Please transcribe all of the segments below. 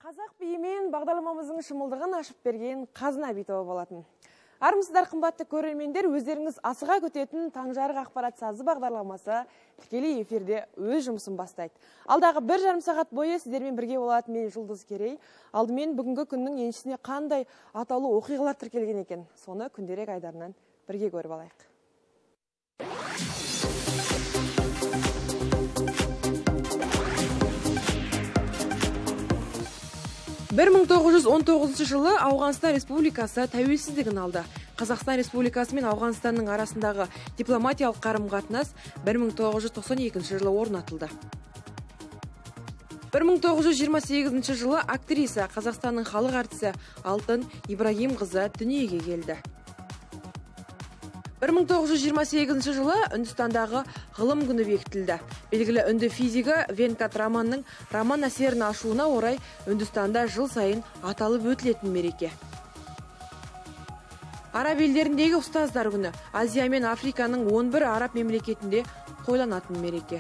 Қазақ биімен бағдарламамыздың шымылдығын ашып берген қазына би тобы болатын. Армысыздар қымбатты көрермендер, өздеріңіз асыға күтетін таңжарық ақпарат сазы бағдарламасы тікелей эфирде өз жұмысын бастайды. Алдағы 1,5 сағат бойы сіздермен бірге болатын мен Жұлдыз Керей. Алдымен бүгінгі күннің еншісіне қандай атаулы оқиғалар тіркелген екен, соны күнделік айдарынан бірге көріп алайық. 1919 жылы Ауғанстан Республикасы тәуелсіздігін алды. Қазақстан Республикасы мен Ауғанстанның арасындағы дипломатиялық қарым-қатынас 1992 жылы орнатылды. 1928 жылы актриса, Қазақстанның халық әртісі Алтын Ибрагим қызы дүниеге келді. 1928 жылы Үндістандағы ғылым күні бекітілді. Белгілі үнді физигі Венкат Раманның роман әсерін ашуына орай Үндістанда жыл сайын аталып өтілетін мереке. Араб елдеріндегі ұстаздар күні Азия мен Африканың 11 араб мемлекетінде тойланатын мереке.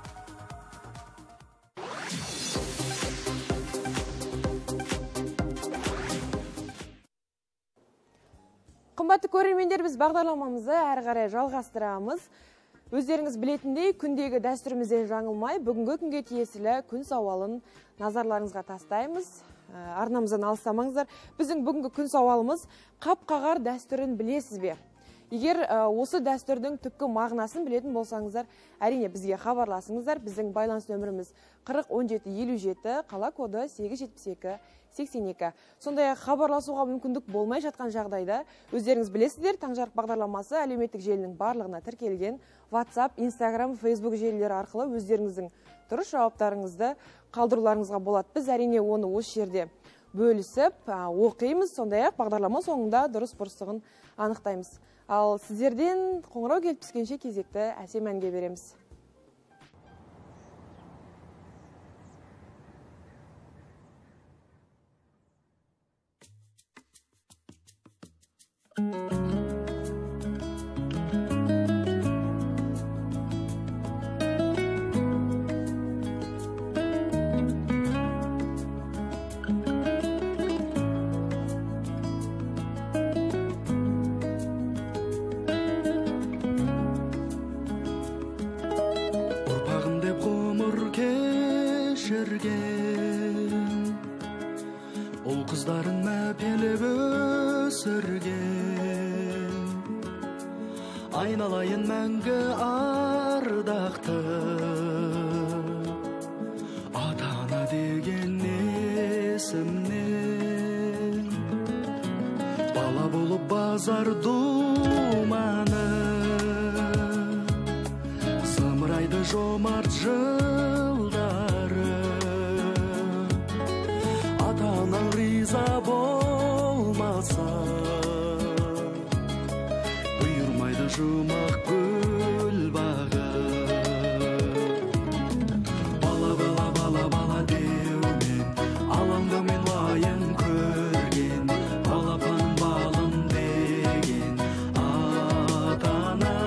Қымбатты көрермендер, біз бағдарламамызды әрі қарай жалғастырамыз. Өздеріңіз білетіндей, күндегі дәстүрімізден жаңылмай, бүгінгі күнге тиесілі күн сауалын назарларыңызға тастаймыз. Арнамыздан алыстамаңыздар. Біздің бүгінгі күн сауалымыз қап-қағар дәстүрін білесіз бе? Егер осы дәстүрдің түпкі мағынасын білетін болсаңыздар, әрине бізге хабарласыңыздар. Біздің байланыс нөміріміз 40 17 57, қала коды 872 82. Сондай-ақ хабарласуға мүмкіндік болмай жатқан жағдайда, өздеріңіз білесіздер, таңжарық бағдарламасы әлеуметтік желінің барлығына тіркелген WhatsApp, Instagram, Facebook желілері арқылы өздеріңіздің дұрыс жауаптарыңызды қалдыруларыңызға болады. Біз әрине оны осы жерде бөлісіп оқимыз, сондай-ақ бағдарлама соңында дұрыс-бұрыстығын анықтаймыз. Ал сіздерден қоңырау келіп түскенше кезекті әсем әнге береміз. Ол қыздарын мәпелеп өсірген, айналайын мәңгі ардақты, ата-ана деген есімнен. Бала болып базар думаны, зымырайды жомарт жылдары. Ата-анаң риза болмаса, бұйырмайды жұмақ гүл бағы. Бала, бала, бала, бала деумен, алаңдаумен лайын көрген, балапаның балын деген ата-ана.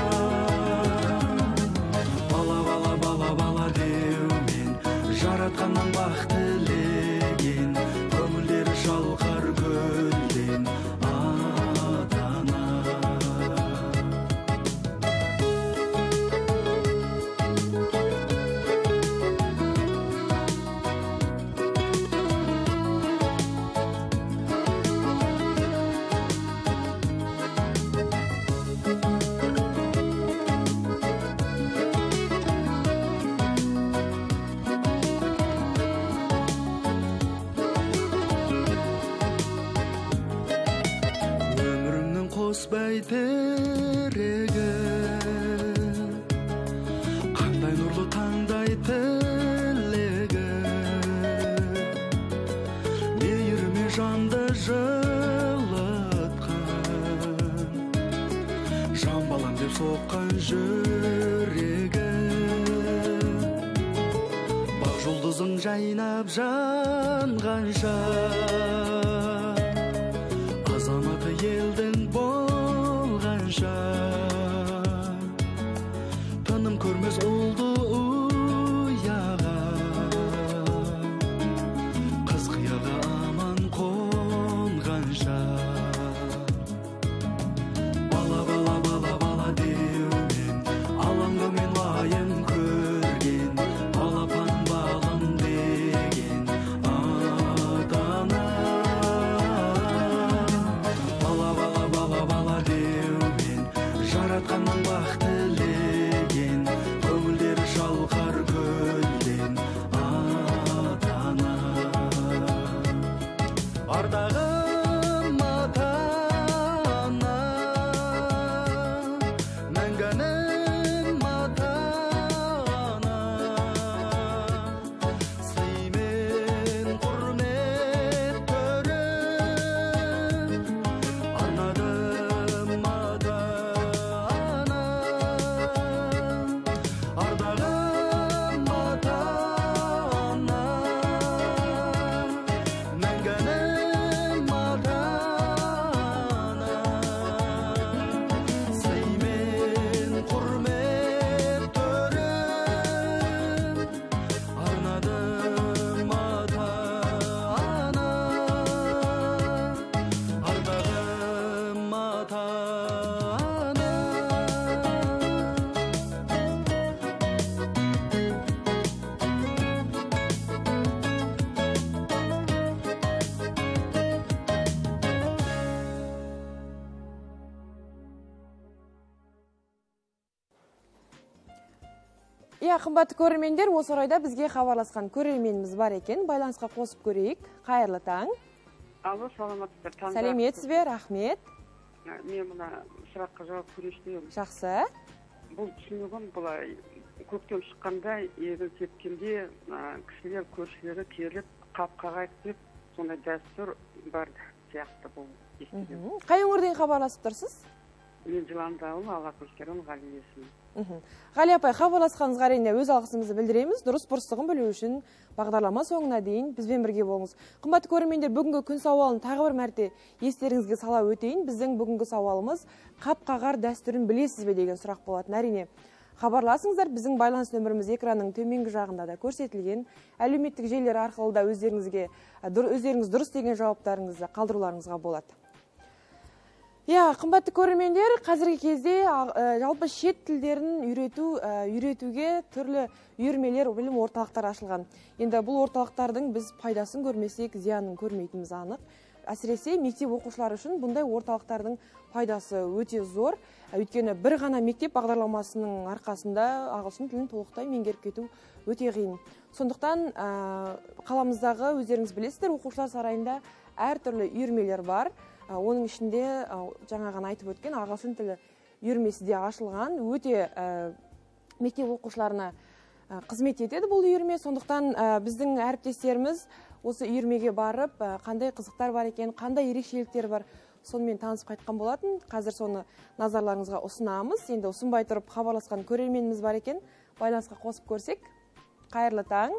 Бала, бала, бала, бала деумен, жаратқаннан бақ тілеген, көңілдері жалқар гүлден ата-ана. Бәйтерегі, қандай нұрлы таңдай тілегі, мейіріме жанды жылытқан, жан балам деп соққан жүрегі. Бақ жұлдызың жайнап жанғанша, азаматы елдің тыным көрмес ұлды ұяға, қыз бақ тілеген, көңілдер жалғар гүлден ата-ана. Ардағым ата-ана, мәңгінің ата-ана, сыймен құрмет көріп арнадым ата-ана. Ардағым ата-ана, мәңгінің ата-ана, сыймен құрмет көріп арнадым ата-ана. Ардағым ата-ана. Иә, қымбатты көрермендер, осы орайда бізге хабарласқан көрерменіміз бар екен. Байланысқа қосып көрейік. Қайырлы таң. Алло, саламатсыздар. Сәлеметсіз бе? Рахмет. Мен мына сұраққа жауап берейін. Жақсы. Бұл түсінігім былай көктем шыққанда, егін сепкенде кісілер көршілері келіп қап қағайық деп сондай дәстүр бар сияқты бұл естіген. Қай өңірден хабарласып тұрсыз? Мен Жыландауыл Алакөшкерім Ғали есімі. Ғали апай, хабарласқаныңызға әрине өз алғысымызды білдіреміз. Дұрыс бұрыстығын білу үшін бағдарлама соңына дейін бізбен бірге болыңыз. Қымбатты көрермендер, бүгінгі күн сауалын тағы бір мәрте естеріңізге сала өтейін. Біздің бүгінгі сауалымыз қап-қағар дәстүрін білесіз бе деген сұрақ болатын. Әрине хабарласыңыздар, біздің байланыс нөміріміз экранның төменгі жағында да көрсетілген. Әлеуметтік желілер арқылы да өздеріңіз дұрыс деген жауаптарыңызды қалдыруларыңызға болады. Иә, қымбатты көрермендер, қазіргі кезде жалпы шет тілдерін үйретуге түрлі үйірмелер, білім орталықтар ашылған. Енді бұл орталықтардың біз пайдасын көрмесек, зиянын көрмейтініміз анық. Әсіресе мектеп оқушылары үшін бұндай орталықтардың пайдасы өте зор. Өйткені бір ғана мектеп бағдарламасының арқасында ағылшын тілін толықтай меңгеріп кету өте қиын. Сондықтан қаламыздағы өздеріңіз білесіздер, оқушылар сарайында әртүрлі үйірмелер бар. Оның ішінде жаңағын айтып өткен ағылшын тілі үйірмесі де ашылған. Өте мектеп оқушыларына қызмет етеді бұл үйірме. Сондықтан біздің әріптестеріміз осы үйірмеге барып, қандай қызықтар бар екен, қандай ерекшеліктер бар, сонымен танысып қайтқан болатын. Қазір соны назарларыңызға ұсынамыз. Енді ұсынбай тұрып хабарласқан көрерменіміз бар екен. Байланысқа қосып көрсек. Қайырлы таң.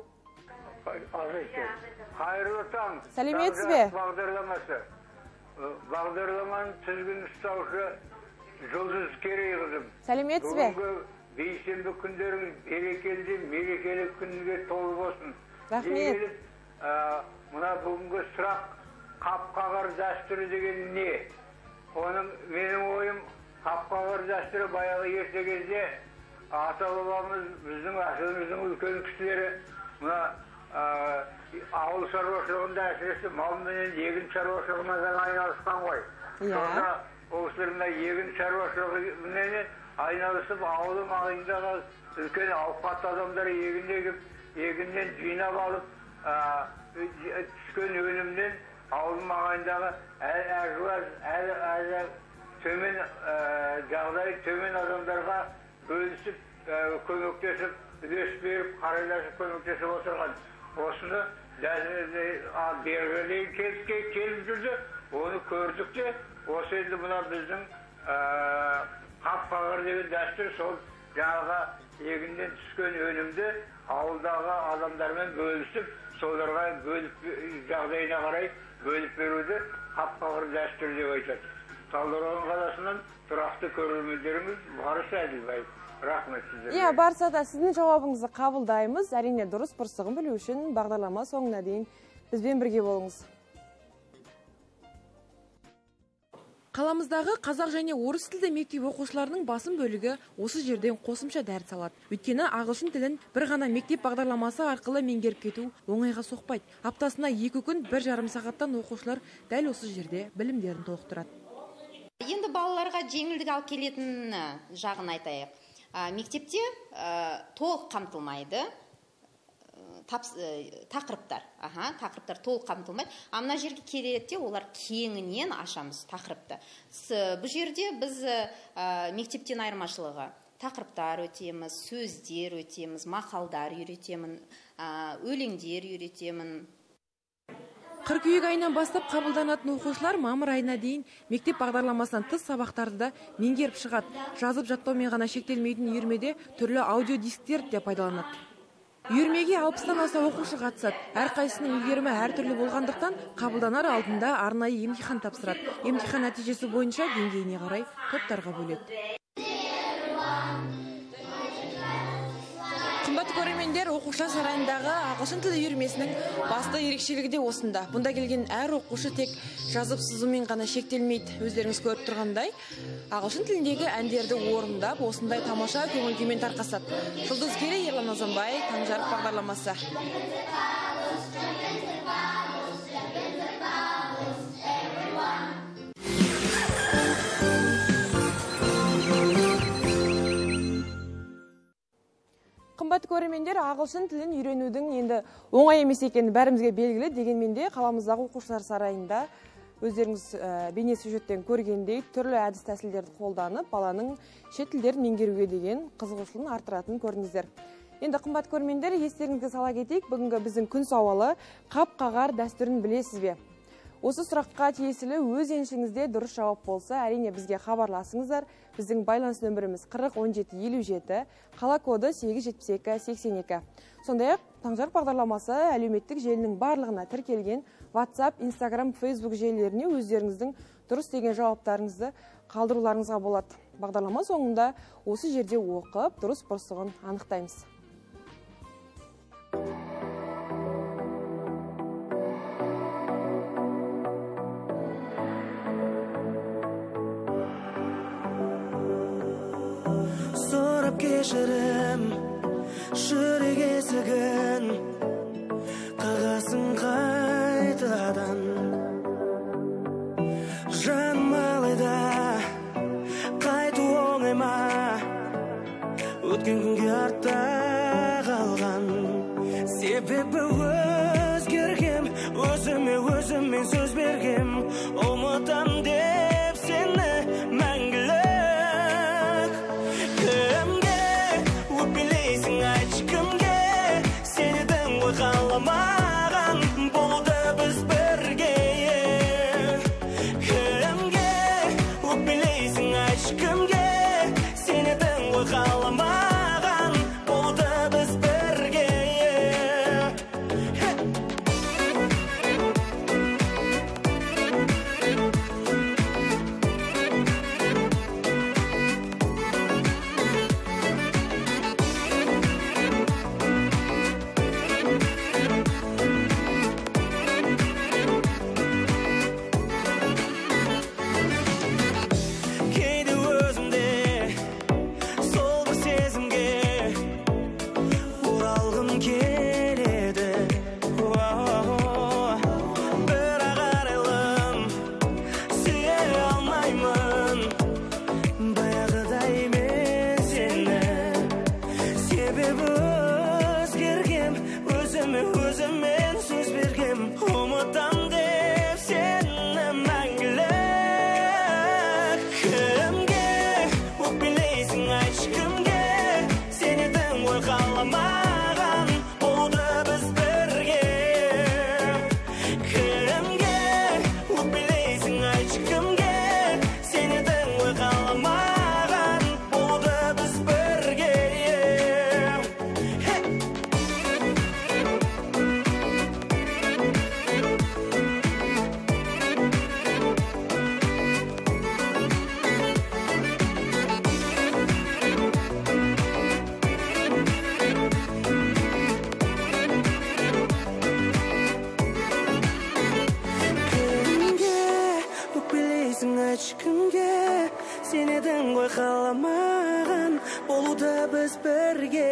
Қайырлы таң. Сәлеметсіз бе? Бағдарламаның тізгін ұстаушы Жұлдыз Керейқызым. Сәлеметсіз бе? Бүгінгі бейсенбі күндерің берекелі, мерекелі күнге толы болсын. Рахмет. Мына бүгінгі сұрақ қап-қағар дәстүрі деген не? Оның менің ойым қап-қағар дәстүрі баяғы ерте кезде ата-бабамыз, біздің асылымыздың үлкен кісілері мына ауыл шаруашылығында әсіресе малменен егін шаруашылығымен айналысқан ғой. Сонда осыларында егін шаруашылығымен айналысып, ауылы маңайындағы үлкен ауқатты адамдар егіннен жинап алып, түскен өнімнен ауыл маңайындағы төмен жағдай төмен адамдарға бөлісіп, көмектесіп, үлес беріп, қарайласып көмектесіп отырған. Осыны бергілейін келіп жүрді, оны көрдік те, осы енді мұна біздің қап-қағар деген дәстүр, сол жаңағы егіннен түскен өнімді ауылдағы адамдармен бөлісіп, соларға жағдайына қарай бөліп беруді қап-қағар дәстүр деп айтады. Талдықорған қаласынан тұрақты көрермендеріміз Барыс Әділбай. Рахмет сіздерге. Иә, барса да сіздің жауабыңызды қабылдаймыз. Әрине дұрыс бұрыстығын білу үшін бағдарлама соңына дейін бізбен бірге болыңыз. Қаламыздағы қазақ және орыс тілді мектеп оқушыларының басым бөлігі осы жерден қосымша дәріс алады. Өйткені ағылшын тілін бір ғана мектеп бағдарламасы арқылы меңгеріп кету оңайға соқпайды. Аптасына 2 күн 1,5 сағаттан оқушылар дәл осы жерде білімдерін толықтырады. Енді балаларға жеңілдік алып келетін жағын айтайық. Мектепте толық қамтылмайды тақырыптар. Тақырыптар толық қамтылмайды. Мына жерге келеді, олар кеңінен ашамыз тақырыпты. Бұл жерде біз мектептен айырмашылығы тақырыптар өтеміз, сөздер өтеміз, мақалдар үйретемін, өлеңдер үйретемін. Қыркүйек айынан бастап қабылданатын оқушылар мамыр айына дейін мектеп бағдарламасынан тыс сабақтарды да меңгеріп шығады. Жазып жаттаумен ғана шектелмейтін үйірмеде түрлі аудиодисктерді де пайдаланады. Үйірмеге 60-тан аса оқушы қатысады. Әрқайсының үлгерімі әртүрлі болғандықтан қабылданар алдында арнайы емтихан тапсырады. Емтихан нәтижесі бойынша деңгейіне қарай топтарға бөледі. Қымбатты көрермендер, оқушылар сарайындағы ағылшын тілі үйірмесінің басты ерекшелігі де осында. Бұнда келген әр оқушы тек жазып сызумен ғана шектелмейді. Өздеріңіз көріп тұрғандай, ағылшын тіліндегі әндерді орындап, осындай тамаша көңіл-күймен тарқасады. Жұлдыз Керей, Ерлан Азанбай, Таңжарық бағдарламасы. Қымбатты көрермендер, ағылшын тілін үйренудің енді оңай емес екені бәрімізге белгілі. Дегенмен де қаламыздағы оқушылар сарайында өздеріңіз бейне сюжеттен көргендей түрлі әдіс тәсілдерді қолданып, баланың шет тілдерін меңгеруге деген қызығушылығын арттыратын көрдіңіздер. Енді қымбатты көрермендер, естеріңізге сала кетейік, бүгінгі біздің күн сауалы қап-қағар дәстүрін білесіз бе? Осы сұраққа тиесілі өз еншіңізде дұрыс жауап болса, әрине бізге хабарласыңыздар. Біздің байланыс нөміріміз 401757, қала коды 87282. Сондай-ақ Таңжарық бағдарламасы әлеуметтік желінің барлығына тіркелген WhatsApp, Instagram, Facebook желілеріне өздеріңіздің дұрыс деген жауаптарыңызды қалдыруларыңызға болады. Бағдарлама соңында осы жерде оқып, дұрыс-бұрыстығын анықтаймыз. Сұрап кешірім, жүрек есігін қағасын қайтадан. Жаным алайда қайту оңай ма, өткен күнге артта қалған. Себебі өзгергем, өзіме сөз бергем, ұмытам деп сені мәңгілік. Қаламаған болды біз бірге. Кімге өкпелейсің, айтшы кімге? Сені ғой қаламаған болды біз бірге. Өзімен сөз бергем, ұмытам деп сені мәңгілік. Кімге өкпелейсің, айтшы кімге? Сені ғой қаламаған болды біз бірге. Кімге өкпелейсің, айтшы кімге? Сені ғой қаламаған болды біз бірге. Кімге сені ғой қаламаған болуды біз бірге.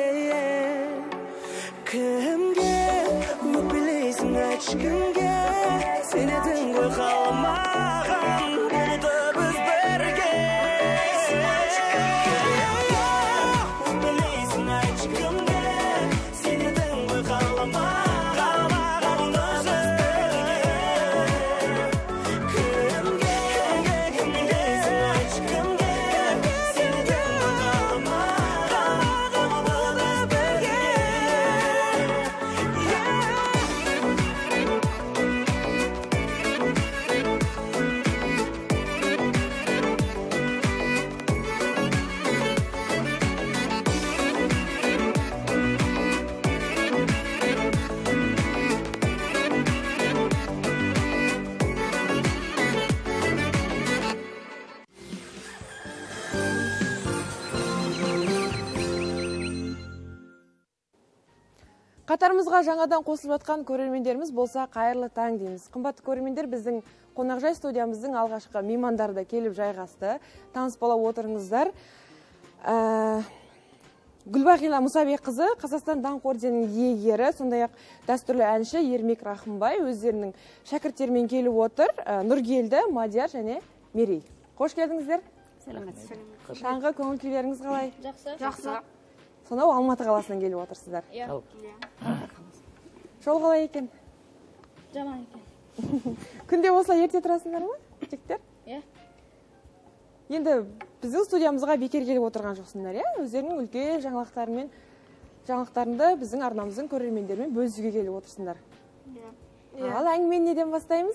Кімге өкпелейсің, айтшы кімге? Сені ғой қаламаған болуды біз бірге. Қатарымызға жаңадан қосылып жатқан көрермендеріміз болса, қайырлы таң дейміз. Қымбатты көрермендер, біздің қонақжай студиямыздың алғашқы меймандары да келіп жайғасты. Таныс бола отырыңыздар. Гүлбағила Мұсабекқызы, Қазақстан даңқ орденінің иегері, сондай-ақ дәстүрлі әнші Ермек Рахымбай өздерінің шәкірттерімен келіп отыр. Нұргелді, Мадияр және Мерей. Қош келдіңіздер. Таңғы көңіл күйлеріңіз қалай? Жақсы. Сонау Алматы қаласынан келіп отырсыздар. Жол қалай екен? Жаман екен. Күнде осылай ерте тұрасыңдар ма, жігіттер? Иә. Енді біздің студиямызға бекер келіп отырған жоқсыңдар, иә? Өздерінің үлкен жаңалықтарында біздің арнамыздың көрермендерімен бөлісуге келіп отырсыңдар. Ал әңгімені неден бастаймыз?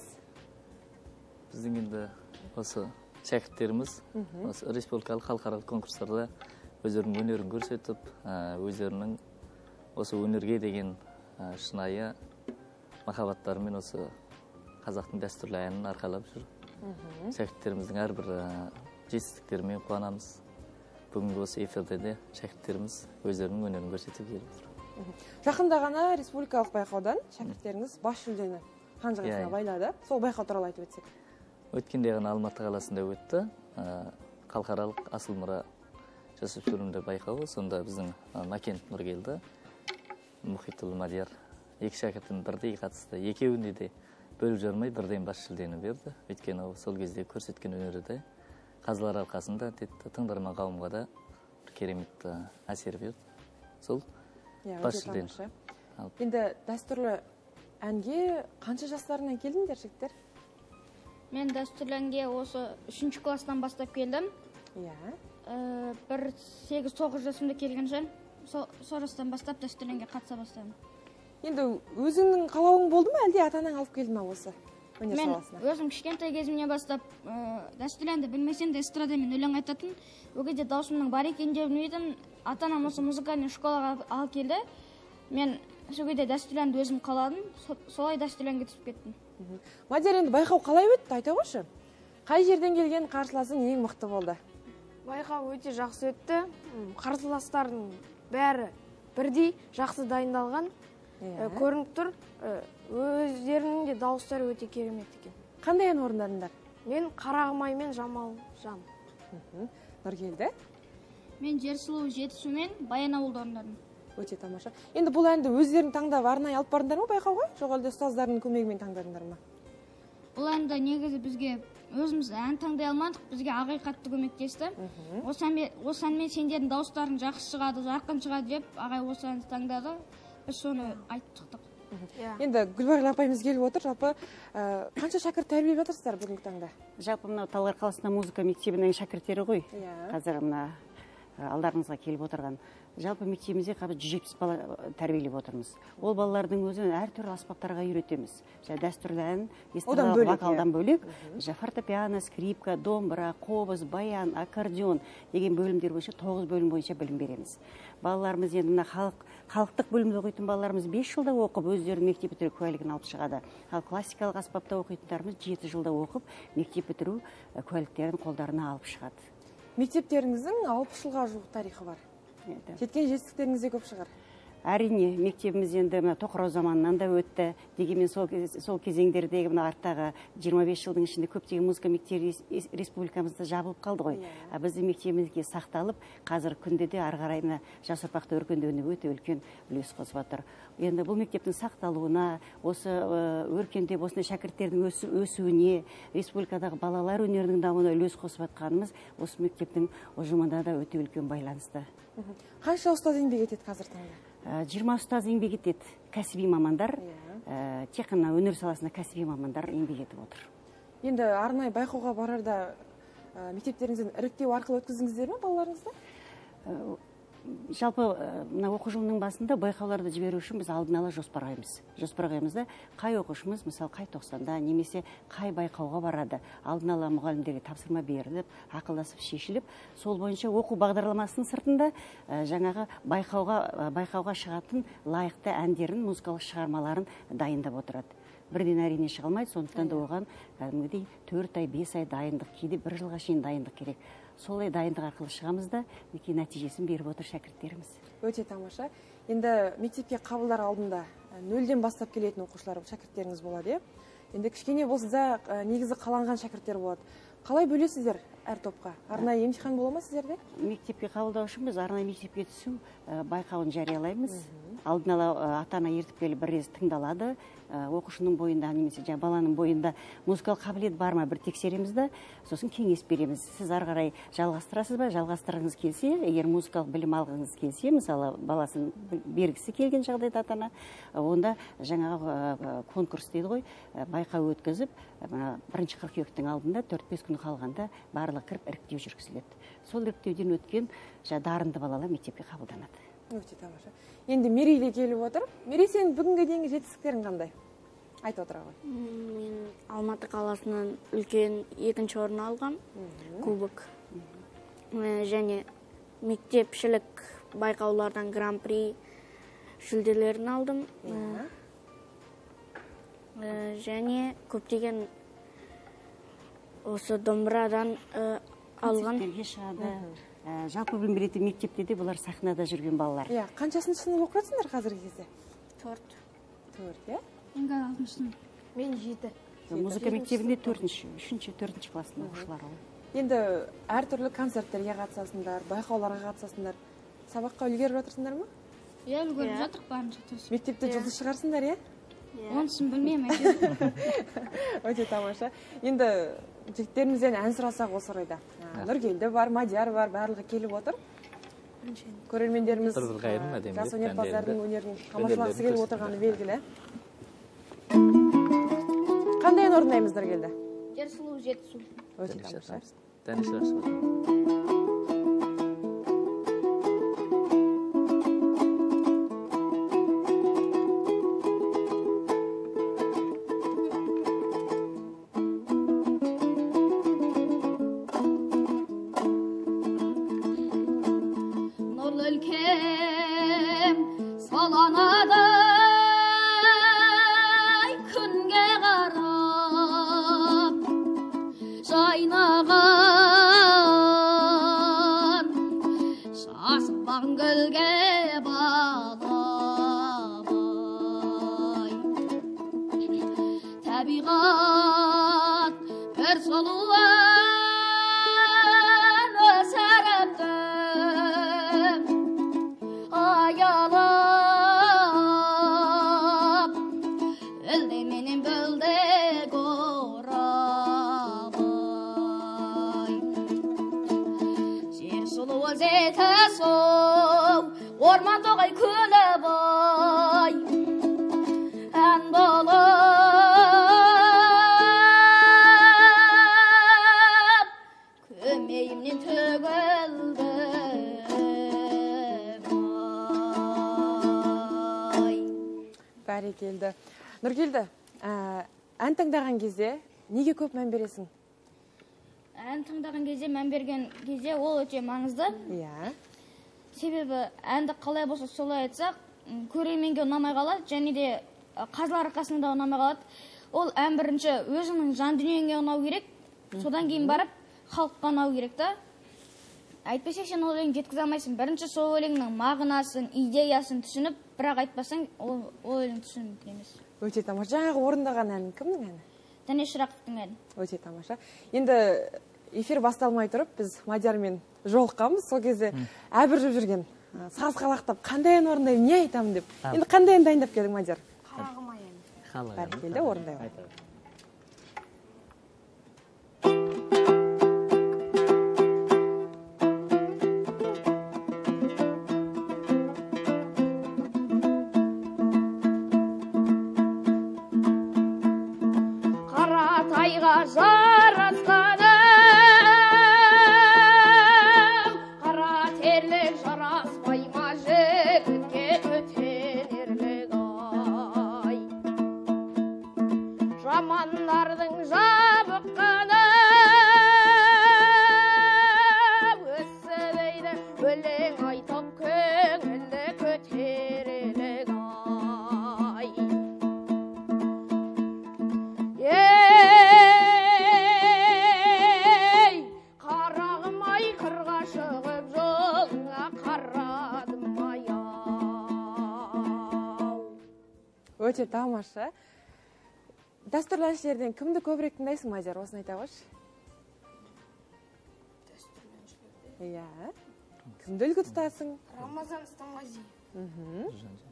Біздің енді осы шәкірттеріміз осы республикалық халықаралық конкурстарда өздерінің өнерін көрсетіп, өздерінің осы өнерге деген шынайы махаббаттарымен осы қазақтың дәстүрлі әнін арқалап жүр. Шәкірттеріміздің әрбір жетістіктерімен қуанамыз. Бүгінгі осы эфирде де шәкірттеріміз өздерінің өнерін көрсетіп келіп отыр. Жақында ғана республикалық байқаудан шәкірттеріңіз бас жүлдені қанжығасына байлады. Сол байқау туралы айтып өтсек. Өткенде ғана Алматы қаласында өтті. Халықаралық асыл мұра жасөспірімдер байқауы. Сонда біздің Макен Нұргелді, Мұхитұлы Мадияр екі шәкірттің бірдей қатысты. Екеуінде де бөліп жармай бірден бас жүлдені берді. Өйткені сол кезде көрсеткен өнері де қазылар алқасында тыңдарман қауымға да керемет әсер берді. Сол бас жүлдені. Енді дәстүрлі әнге қанша жастарынан келдіңдер, жігіттер? Мен дәстүрлі әнге осы 3-ші класстан бастап келдім. Бір 8-9 жасымда келген жан, сол жастан бастап дәстүрлі әнге қатыса бастадым. Енді өзіңнің қалауың болды ма, әлде ата-анаң алып келді ма осы өнер саласына? Мен өзім кішкентай кезімнен бастап дәстүрлі әнді білмесем де эстрадамен өлең айтатын. Ол кезде даусымның бар екенін де білмедім. Ата-анам осы музыкальный школаға алып келді. Мен сол кезде дәстүрлі әнді өзім қаладым. Солай дәстүрлі әнге түсіп кеттім. Мадияр, енді байқау қалай өтті, айта қойшы? Қай жерден келген қарсыласың ең мықты болды? Байқау өте жақсы өтті. Қарсыластардың бәрі бірдей жақсы дайындалған. Көрініп тұр, өздерінің де дауыстары өте керемет екен. Қандай ән орындадыңдар? Мен Қарағымай мен Жамал Жан. Нұргелді? Мен Жерсұлу Жетісу мен Баянауылды орындадым. Өте тамаша. Енді бұл әнді өздерің таңдап арнайы алып бардыңдар ма байқауға? Жоқ әлде ұстаздардың көмегімен таңдадыңдар ма? Бұл әнді негізі бізге өзіміз ән таңдай алмадық, бізге ағай қатты көмектесті. Осы әнмен сендердің дауыстарың жақсы шығады, жарқын шығады деп, ағай осы әнді таңдады. Біз соны айтып шықтық. Енді Гүлбағила апайымыз келіп отыр. Жалпы қанша шәкірт тәрбиелеп жатырсыздар бүгінгі таңда? Жалпы мына Талғар қаласында музыка мектебінің шәкірттері ғой. Қазір мына алдарыңызға келіп отырған. Жалпы мектебімізде 170 бала тәрбиелеп отырмыз. Ол балалардың өзін әртүрлі аспаптарға үйретеміз. Дәстүрлі ән, эстрадалық вокалдан бөлек, фортепиано, скрипка, домбыра, қобыз, баян, аккордеон деген бөлімдер бойынша 9 бөлім бойынша білім береміз. Балаларымыз енді мына халықтық бөлімде оқитын балаларымыз 5 жылда оқып, өздерінің мектеп бітіру куәлігін алып шығады. Ал классикалық аспапта оқитындарымыз 7 жылда оқып, мектеп бітіру куәліктерін қолдарына алып шығады. Мектептеріңіздің 60 жылға жуық тарихы бар. Жеткен жетістіктеріңіз де көп шығар. Әрине, мектебіміз енді тоқырау заманынан да өтті. Дегенмен сол кезеңдердегі арттағы 25 жылдың ішінде көптеген музыка мектебі республикамызда жабылып қалды ғой. Біздің мектебімізге сақталып, қазір күнде де ары қарай жас ұрпақты өркендеуіне өте үлкен үлес қосып отыр. Енді бұл мектептің сақталуына, осы өркендеп осындай шәкірттердің өсуіне, республикадағы балалар өнерінің дамуына үлес қосып жатқанымыз осы мектептің ұжымында да өте үлкен байланысты. Қанша ұстаз еңбек етеді қазір таңда? 20 ұстаз еңбек етеді. Кәсіби мамандар, тек қана өнер саласында кәсіби мамандар еңбек етіп отыр. Енді арнайы байқауға барарда мектептеріңізден іріктеу арқылы өткіздіңіздер ме балаларыңызды? Жалпы оқу жылының басында байқауларды жіберу үшін біз алдын ала жоспарға қай оқушымыз мысалы қай тоқсанда немесе қай байқауға барады, алдын ала мұғалімдерге тапсырма беріліп, ақылдасып шешіліп, сол бойынша оқу бағдарламасының сыртында жаңағы байқауға шығатын лайықты әндерін, музыкалық шығармаларын дайындап отырады. Бірден әрине шыға алмайды, сондықтан да оған кәдімгідей 4 ай, 5 ай дайындық, кейде 1 жылға шейін дайындық керек. солай дайындық арқылы шығамыз да мінекей нәтижесін беріп отыр шәкірттеріміз. Өте тамаша. Енді мектепке қабылдар алдында нөлден бастап келетін оқушылар шәкірттеріңіз болады, е? Енді кішкене болса да негізі қаланған шәкірттер болады. Қалай бөлесіздер әр топқа? Арнайы емтихан бола ма сіздерде? Мектепке қабылдау үшін біз арнайы мектепке түсу байқауын жариялаймыз. Алдын ала ата-ана ертіп келіп бір рет тыңдалады. Оқушының бойында немесе баланың бойында музыкалық қабілет бар ма бір тексереміз да, сосын кеңес береміз. Сіз ары қарай жалғастырасыз ба? Жалғастырғыңыз келсе, егер музыкалық білім алғыңыз келсе, мысалы баласын бергісі келген жағдайда ата-ана, онда жаңағы конкурс дейді ғой, байқау өткізіп, бірінші қыркүйектің алдында 4-5 күн қалғанда барлығы кіріп іріктеу жүргізіледі. Сол іріктеуден өткен дарынды балалар мектепке қабылданады. Өте тамаша. Енді Мерейле келіп отыр. Мерей, сен бүгінге дейінгі жетістіктерің қандай? Айтып отыра ғой. Мен Алматы қаласынан үлкен 2-ші орын алғам, кубок. Және мектепшілік байқаулардан гран-при жүлделерін алдым. Және көптеген осы домбырадан алған. Жалпы білім беретін мектепте де бұлар сахнада жүрген балалар. Қаншасыншы сынып оқып жатсыңдар қазіргі кезде? 4. 4, е? Мен 6-шы сынып. Мен 7. Музыка мектебінде 4-ші, 3-ші, 4-ші класының оқушылары ғой. Енді әртүрлі концерттерге қатысасыңдар, байқауларға қатысасыңдар. Сабаққа үлгеріп жатырсыңдар ма? Иә, үлгеріп жатырық барынша тырысып. Мектепте жұлдыз шығарсыңдар, е? Онысын білмеймін, әйтеуір. Өте тамаша. Енді жігіттерімізден ән сұрасақ осы орайда. Нұргелді бар, Мадияр бар, барлығы келіп отыр. Көрермендеріміз жас өнерпаздардың өнерін тамашалағысы келіп отырғаны белгілі. Қандай ән орындаймыз, Нұргелді? Жер сұлу, жетісу. Өте тамаша. Бәрекелді. Нұргелді, ән таңдаған кезде неге көп мән бересің? Ән таңдаған кезде, мән берген кезде ол өте маңызды. Иә. Себебі әнді қалай болса солай айтсақ, көрерменге ұнамай қалады, және де қазылар арқасында ұнамай қалады. Ол ән бірінші өзінің жан дүниеңе ұнау керек, содан кейін барып халыққа ұнау керек та. Айтпесе сен ол өлең жеткізе алмайсың. Бірінші сол өлеңнің мағынасын, идеясын түсініп, бірақ айтпасаң, ол өлең түсіну мүмкін емес. Өте тамаша. Жаңағы орындаған ән кімнің әні? Дәнеш Рақовтың әні. Өте тамаша. Енді эфир басталмай тұрып, біз Мадиярмен жолыққанбыз. Сол кезде әбіржіп жүрген, саз қалақтап, қандай ән орындаймын, не айтамын деп. Енді қандай ән дайындап келдің, Мадияр? Қарағым аян. Бәрекелді, орындаймын. Өте тамаша. Дәстүрлі әншілерден кімді көбірек тыңдайсың, Мадияр? Осыны айта қойшы. Иә. Кімді үлгі тұтасың? Рамазан Стамғазиев.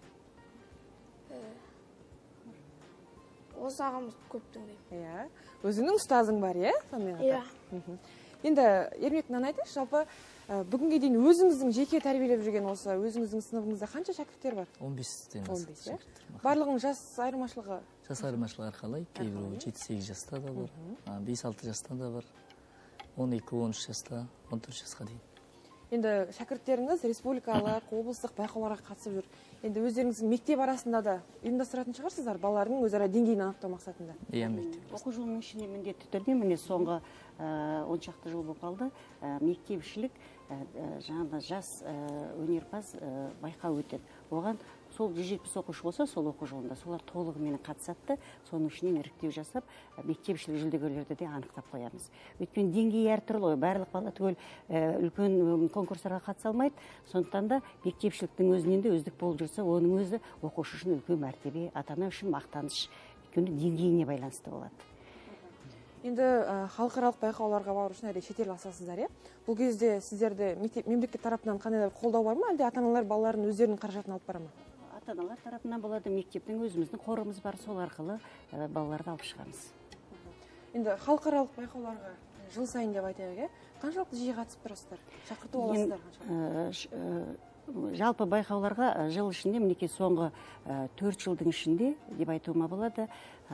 Осы ағамыз көп тыңдаймын. Иә. Өзіңнің ұстазың бар, иә? Иә. Енді Ермек, мынаны айтыңызшы, жалпы бүгінге дейін өзіңіздің жеке тәрбиелеп жүрген осы өзіңіздің сыныбыңызда қанша шәкірттер бар? 15-тен 15, иә? Барлығының жас айырмашылығы? Жас айырмашылығы әрқалай. Кейбіреуі 7-8 жаста да бар, 5-6 жаста да бар, 12-13 жаста, 14 жасқа дейін. Енді шәкірттеріңіз республикалық, облыстық байқауларға қатысып жүр. Енді өздеріңіздің мектеп арасында да ұйымдастыратын шығарсыздар, балалардың өзара деңгейін анықтау мақсатында. Иә, мектеп. Оқу жылының ішінде міндетті түрде міне соңғы 10 шақты жыл болып қалды. Мектепшілік жаңағы жас өнерпаз байқау өтеді. Оған сол 170 оқушы болса, сол оқу жылында солар толығымен қатысады. Соның ішінен іріктеу жасап, мектепшілік жүлдегерлерді де анықтап қоямыз. Өйткені деңгейі әртүрлі ғой. Барлық бала түгел үлкен конкурстарға қатыса алмайды. Сондықтан да мектепшіліктің өзінен де үздік болып жүрсе, оның өзі оқушы үшін үлкен мәртебе, ата-ана үшін мақтаныш. Өйткені деңгейіне байланысты болады. Енді халықаралық байқауларға бару үшін әлде шетел асасыздар, иә? Бұл кезде сіздерді мемлекет тарапынан қандай да қолдау бар ма, әлде ата-аналар балаларын өздерінің қаражатын алып бара ма? Ата-аналар тарапынан болады, мектептің өзіміздің қорымыз бар, сол арқылы балаларды алып шығамыз. Енді халықаралық байқауларға жыл сайын деп айтайық, иә? Қаншалықты жиі қатысып тұрасыздар? Шақырту аласыздар қаншалықты? Жалпы байқауларға жыл ішінде, мінекей соңғы 4 жылдың ішінде деп айтуыма болады,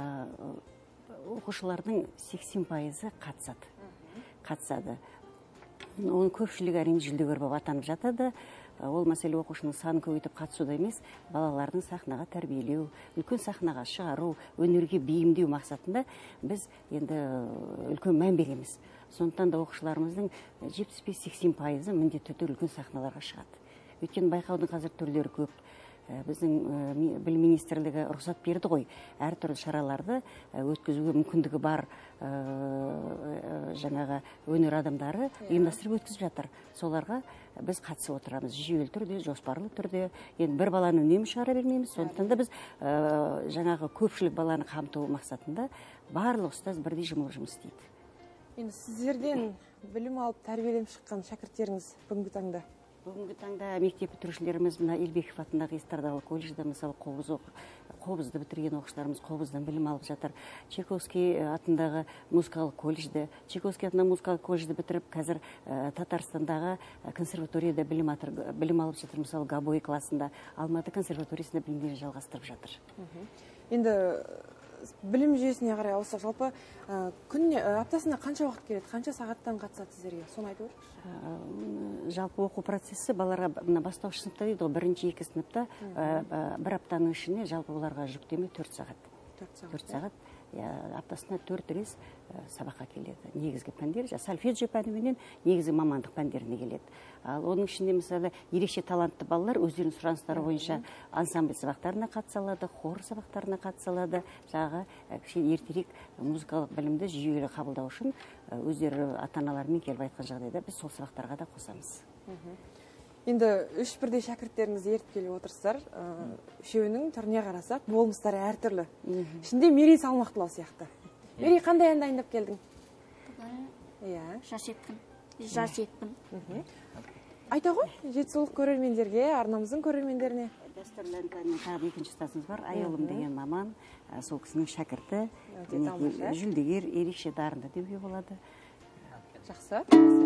оқушылардың 80% қатысады. Оның көпшілігі әрине жүлдегер болып атанып жатады. Ол мәселе оқушының санын көбейтіп қатысуда емес, балалардың сахнаға тәрбиелеу, үлкен сахнаға шығару, өнерге бейімдеу мақсатында біз енді үлкен мән береміз. Сондықтан да оқушыларымыздың 75-80% міндетті түрде үлкен сахналарға шығады. Өйткені байқаудың қазір түрлері көп. Біздің білім министрлігі рұқсат берді ғой, әртүрлі шараларды өткізуге мүмкіндігі бар жаңағы өнер адамдары ұйымдастырып өткізіп жатыр. Соларға біз қатысып отырамыз, жүйелі түрде, жоспарлы түрде. Енді бір баланы үнемі шығара бермейміз. Сондықтан да біз жаңағы көпшілік баланы қамту мақсатында барлық ұстаз бірдей жұмыс істейді. Енді сіздерден білім алып тәрбиеленіп шыққан шәкірттеріңіз бүгінгі таңда? Бүгінгі таңда мектеп бітірушілеріміз мына Елбеков атындағы эстрадалық колледжде мысалы Қобызды бітірген оқушыларымыз Қобыздан білім алып жатыр. Чайковский атындағы музыкалық колледжде, Чайковский атындағы музыкалық колледжді бітіріп, қазір Татарстандағы консерваторияда білім алып жатыр. Мысалы Габой классында, Алматы консерваториясында білімдерін жалғастырып жатыр. Енді білім жүйесіне қарай ауысақ, жалпы аптасында қанша уақыт келеді, қанша сағаттан қатысады сіздерге? Соны айтып отырыңызшы. Жалпы оқу процесі балаларға бастауыш сыныпта дейді ғой, 1-2 сыныпта бір аптаның ішіне жалпы оларға жүктеме 4 сағат. 4 сағат. Аптасына 4 рет сабаққа келеді. Негізгі пәндер, сольфеджио пәніменен негізгі мамандық пәндеріне келеді. Ал оның ішінде мысалы ерекше талантты балалар өздерінің сұраныстары бойынша ансамбль сабақтарына қатыса алады, хор сабақтарына қатыса алады. Жаңағы ертерек музыкалық білімді жүйелі қабылдау үшін өздері ата-аналарымен келіп айтқан жағдайда біз сол сабақтарға да қосамыз. Енді 3 бірдей шәкірттеріңізді ертіп келіп отырсыздар. Үшеуінің түріне қарасақ, болмыстары әртүрлі. Ішінде Мерей салмақтылау сияқты. Мерей, қандай ән дайындап келдің? Жас екпін. Айта ғой, жетісулық көрермендерге, арнамыздың көрермендеріне. Дәстүрлі әнді тағы екінші ұстазымыз бар, Айолым деген маман, сол кісінің шәкірті, жүлдегер, ерекше дарынды деуге болады. Жақсы.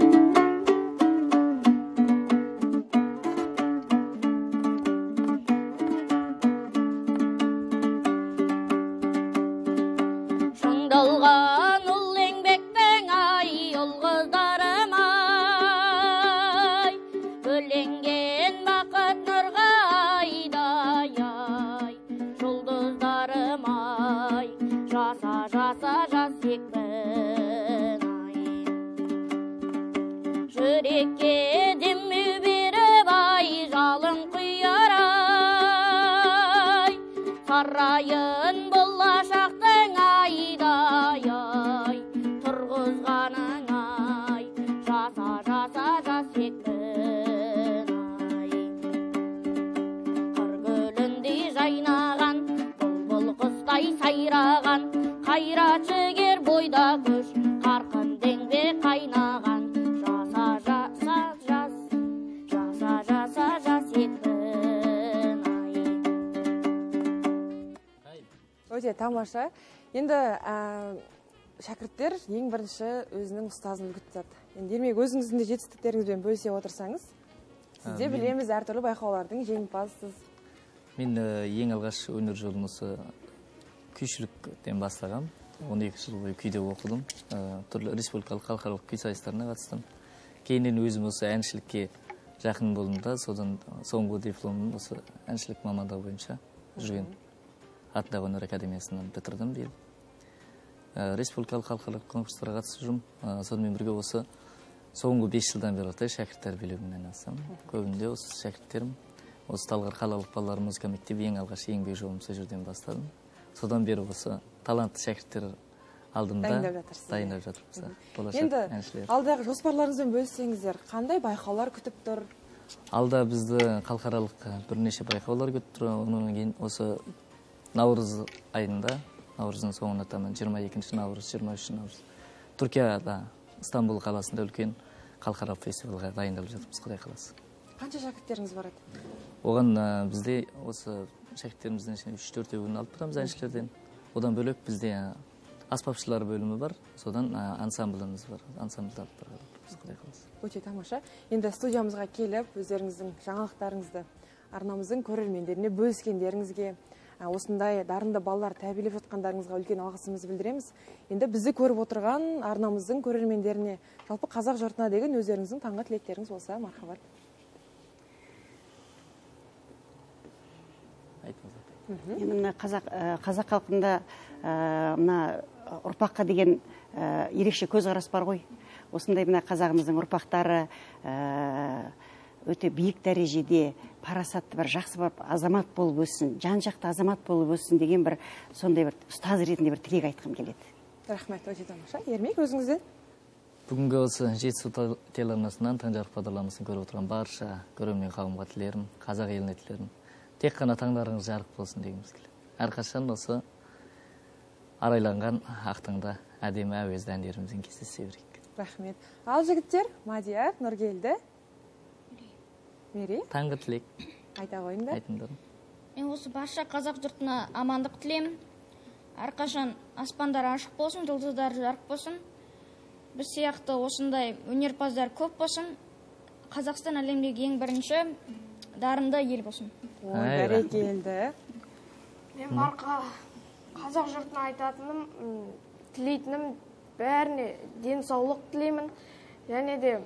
Шыңдалған ұл еңбектің ай, ұл қыздарым ай, бөленген бақыт нұрға айдай, жұлдыздарым ай, жас екпін ай. Жүрекке демеу беріп ай, жалын құяр ай, сарайын болашақтың айдай ай, тұрғызғаның ай, жас екпін ай. Қыр гүліндей жайнаған қайратшыгер бойда күш, қарқын деңбе қайнаған. Жаса жас екпін ай. Өте тамаша. Енді шәкірттер ең бірінші өзінің ұстазын үлгітті. Енді демек өзіңіздің де жетістіктеріңізбен бөлісе отырсаңыз, сізде білеміз әртүрлі байқаулардың жеңімпазысыз. Мен ең алғаш өнер жолын осы күйшіліктен бастағам. 12 жыл бойы күйде оқыдым. Түрлі республикалық халықаралық күй сайыстарына қатыстым. Кейіннен өзім осы әншілікке жақын болдым да, содан соңғы дипломым осы әншілік мамандығы бойынша жүрген атындағы өнер академиясынан бітірдім биыл. Республикалық халықаралық конкурстарға қатысып жүрмін. Сонымен бірге осы соңғы 5 жылдан бері шәкірт тәрбиелеумен айналысамын. Көбінде осы шәкірттерім осы Талғар қалалық балалар музыка мектебі ең алғаш еңбек жолым сол жерден бастадым. Содан бері осы талантты шәкірттер алдында дайындап жатырмыз. Енді алдағы жоспарларыңызбен бөліссеңіздер, қандай байқаулар күтіп тұр? Алда бізді халықаралық бірнеше байқаулар күтіп тұр. Онан кейін осы наурыз айында, наурыздың соңына таман 22 наурыз, 23 наурыз Түркияда, Стамбул қаласында үлкен халықаралық фестивальға дайындалып жатырмыз, Құдай қаласа. Қанша шәкірттеріңіз барады? Оған бізде осы шәкірттеріміздің 3-4-еуін алып тұрамыз әншілерден. Одан бөлек бізде аспапшылар бөлімі бар, содан ансамбліміз бар. Ансамбльді алып барамыз, Құдай қаласа. Өте тамаша. Енді студиямызға келіп, өздеріңіздің жаңалықтарыңызды арнамыздың көрермендеріне бөліскендеріңізге, осындай дарынды балалар тәрбиелеп жатқандарыңызға үлкен алғысымызды білдіреміз. Енді бізді көріп отырған арнамыздың көрермендеріне, жалпы қазақ жұртына деген өздеріңіздің таңғы тілектеріңіз болса, мархабат. Енді қазақ халқында мына ұрпаққа деген ерекше көзқарас бар ғой. Осындай мына қазағымыздың ұрпақтары өте биік дәрежеде парасатты бір жақсы бір азамат болып өссін, жан-жақты азамат болып өссін деген бір сондай бір ұстаз ретінде бір тілек айтқым келеді. Рахмет, өте тамаша. Ермек, өзіңізден? Бүгінгі осы Жетісу телеарнасынан таң жарық бағдарламасын көріп отырған барша көрермен қауымға тілерім, қазақ еліне тілерім. Тек қана таңдарыңыз жарық болсын дегіміз келеді. Әрқашан осы арайланған ақтаңда әдемі әуезді әндерімізбен кездесе берейік. Рахмет. Ал жігіттер, Мадияр, Нұргелді, Мери. Таңғы тілек. Айта қойыңдар. Айтыңдар. Мен осы барша қазақ жұртына амандық тілеймін. Әрқашан аспандар ашық болсын, жұлдыздар жарық болсын. Біз сияқты осындай өнерпаздар көп болсын. Қазақстан әлемдегі ең бірінші дарынды ел болсын. Бәрекелді. Мен барқа қазақ жұртына айтатыным, тілейтінім бәріне денсаулық тілеймін. Және де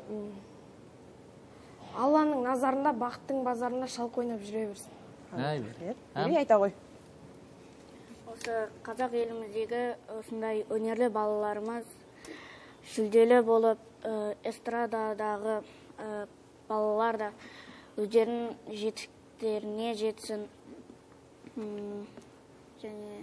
Алланың назарында, бақыттың базарында шалқы ойнап жүре берсін. Мери, айта қой. Осы қазақ еліміздегі осындай өнерлі балаларымыз жүлделі болып, эстрададағы балалар да өздерінің жетістіктеріне жетсін. Және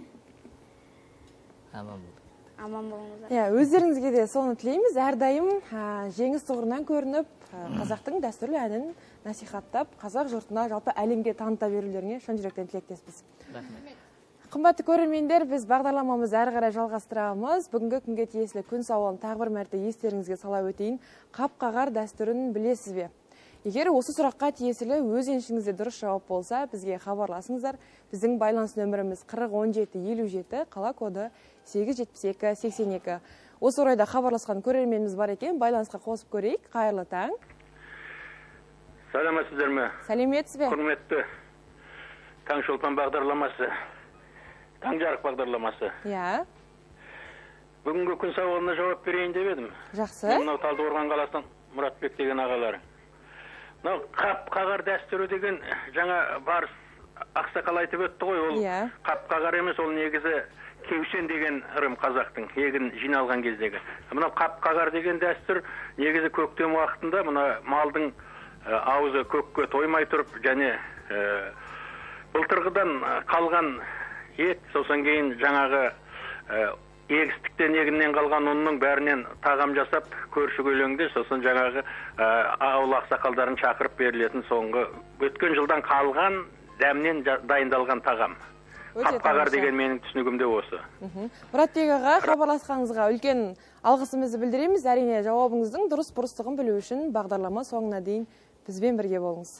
аман болыңыздар. Өздеріңізге де соны тілейміз. Әрдайым жеңіс тұғырынан көрініп, қазақтың дәстүрлі әнін насихаттап, қазақ жұртына жалпы әлемге таныта берулеріңе шын жүректен тілектеспіз. Қымбатты көрермендер, біз бағдарламамыз әрі қарай жалғастырамыз. Бүгінгі күнге тиесілі күн сауалын тағы бір мәрте естеріңізге сала өтейін. Қап-қағар дәстүрін білесіз бе? Егер осы сұраққа тиесілі өз еншіңізде дұрыс жауап болса, бізге хабарласыңыздар. Біздің байланыс нөміріміз 401757, қала коды 87282. Осы орайда хабарласқан көрерменіміз бар екен, байланысқа қосып көрейік. Қайырлы таң. Сәлеметсіздер ме? Сәлеметсіз бе? Құрметті Таңшолпан бағдарламасы, таң жарық бағдарламасы. Бүгінгі күн сауалына жауап берейін деп едім. Жақсы. Мынау Талдықорған қаласынан Мұратбек деген ағалары. Мынау қап-қағар дәстүрі деген жаңа барыс ақсақал айтып өтті ғой, ол қап-қағар емес, ол негізі кеусен деген ырым қазақтың егін жиналған кездегі. Мынау қап-қағар деген дәстүр негізі көктем уақытында мына малдың аузы көкке тоймай тұрып, және былтырғыдан қалған ет, сосын кейін жаңағы егістіктен егіннен қалған ұнның бәрінен тағам жасап, көрші көлеңде, сосын жаңағы ауыл ақсақалдарын шақырып берілетін соңғы өткен жылдан қалған дәмнен дайындалған тағам. Қапқағар деген менің түсінігімде осы. Мұратбек аға, хабарласқаныңызға үлкен алғысымызды білдіреміз. Әрине жауабыңыздың дұрыс бұрыстығын білу үшін бағдарлама соңына дейін бізбен бірге болыңыз.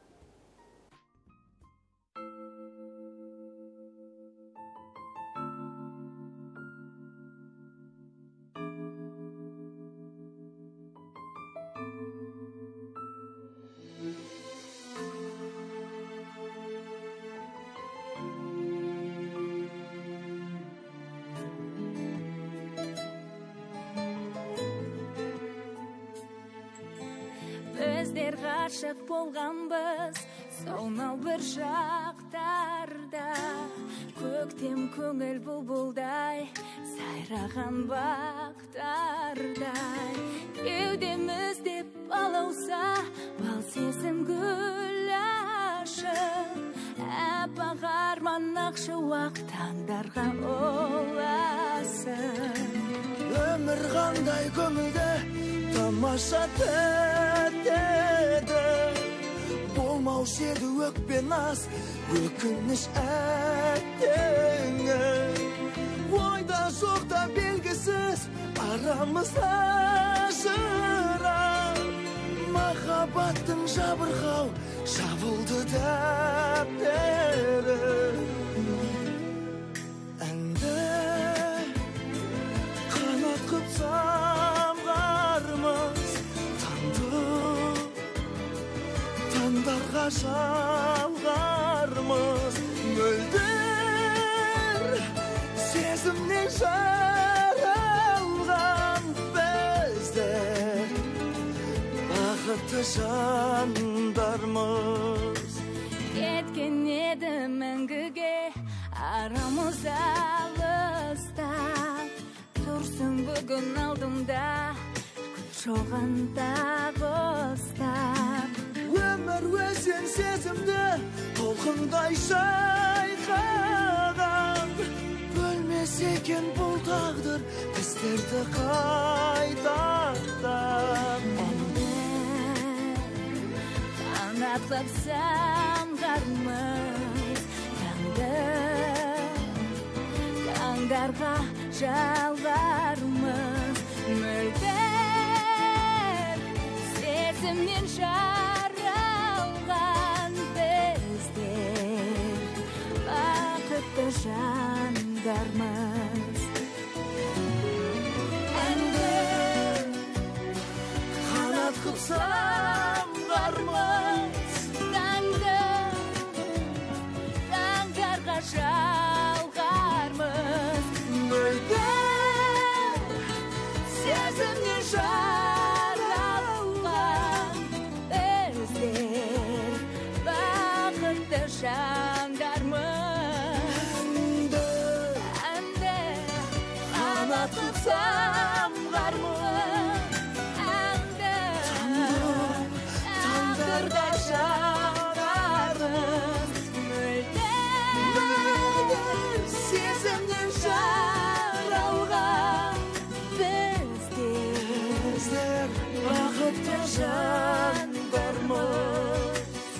Біздер ғашық болғанбыз сонау бір шақтарда, көктем көңіл бұлбұлдай сайраған бақтардай, кеудемізде балауса бал сезім гүл ашып, аппақ арман ақшуақ таңдарға ұласып. Өмір қандай көңілді тамаша тәттеді, болмаушы еді өкпе наз, өкініш әттеңі. Ойда жоқта белгісіз арамызда жыра, махаббаттың жабырқау жабылды дәптері. Әнді қанат қып самғармыз, таңдарға жалғармыз, мөлдір сезімнен жаралған біздер бақытты жандармыз. Кеткен еді мәңгіге арамыз алыстап, тұрсын бүгін алдымда гүл шоғанда ұстап. Өмір өзен сезімді толқындай шайқаған, бөлмес екен бұл тағдыр біздерді қайтардан. Қанат қып самғармыз, таңдарға жалғармыз, мөлдір сезімнен жаралған біздер бақытты жандармыз. Әнді қанат қып самғармыз, таңдарға жалғармыз, мөлдір сезімнен жаралған біздер бақытты жандармыз. Әнді қанат қып самғармыз, таңдарға жалғармыз, мөлдір сезімнен жаралған біздер бақытты жандармыз.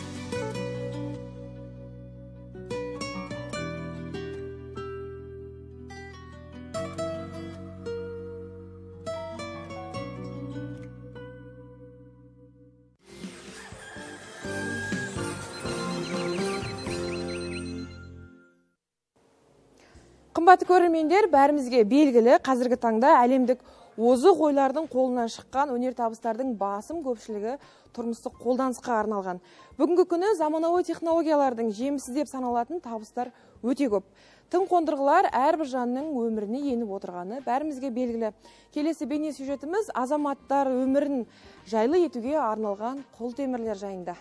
Қымбатты көрермендер, бәрімізге белгілі, қазіргі таңда әлемдік озық ойлардың қолынан шыққан өнертабыстардың басым көпшілігі тұрмыстық қолданысқа арналған. Бүгінгі күні заманауи технологиялардың жемісі деп саналатын табыстар өте көп. Тың қондырғылар әрбір жанның өміріне еніп отырғаны бәрімізге белгілі. Келесі бейне сюжетіміз азаматтар өмірін жайлы етуге арналған қолтемірлер жайында.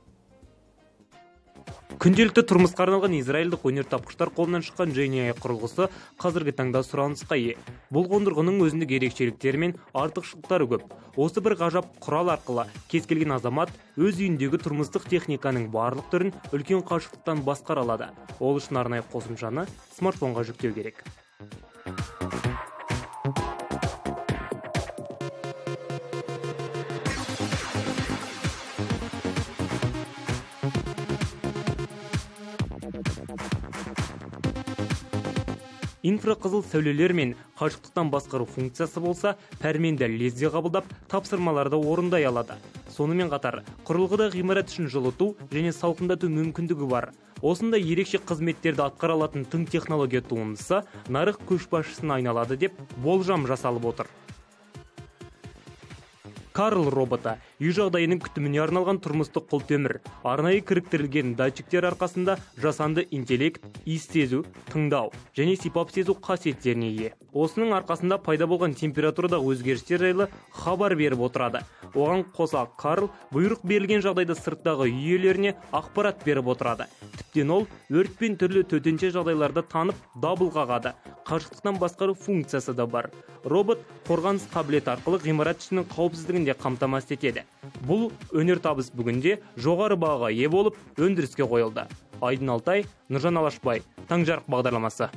Күнделікті тұрмысқа арналған израильдік өнертапқыштар қолынан шыққан Джейни құрылғысы қазіргі таңда сұранысқа ие. Бұл қондырғының өзіндік ерекшеліктері мен артықшылықтары көп. Осы бір ғажап құрал арқылы кез келген азамат өз үйіндегі тұрмыстық техниканың барлық түрін үлкен қашықтықтан басқара алады. Ол үшін арнайы қосымшаны смартфонға жүктеу керек. Инфрақызыл сәулелер мен қашықтықтан басқару функциясы болса, пәрменді лезде қабылдап, тапсырмаларды орындай алады. Сонымен қатар, құрылғыда ғимарат үшін жылыту және салқындату мүмкіндігі бар. Осында ерекше қызметтерді атқара алатын тың технология туындысы нарық көшбасшысына айналады деп болжам жасалып отыр. Карл роботы үй жағдайының күтіміне арналған тұрмыстық қолтөмір. Арнайы кіріктірілген датчиктер арқасында жасанды интеллект, иіс сезу, тыңдау және сипап сезу қасиеттеріне ие. Осының арқасында пайда болған температурадағы өзгерістер жайлы хабар беріп отырады. Оған қоса Карл бұйрық берілген жағдайда сырттағы үй иелеріне ақпарат беріп отырады. Тіптен ол өрт пен түрлі төтенше жағдайларды танып, дабыл қағады. Қашықтықтан басқару функциясы да бар. Робот қорғаныс қабілеті арқылы ғимарат ішінің қауіпсіздігін де қамтамасыз етеді. Бұл өнертабыс бүгінде жоғары бағаға ие болып, өндіріске қойылды. Айдын Алтай, Нұржан Алашбай, Таңжарық бағдарламасы.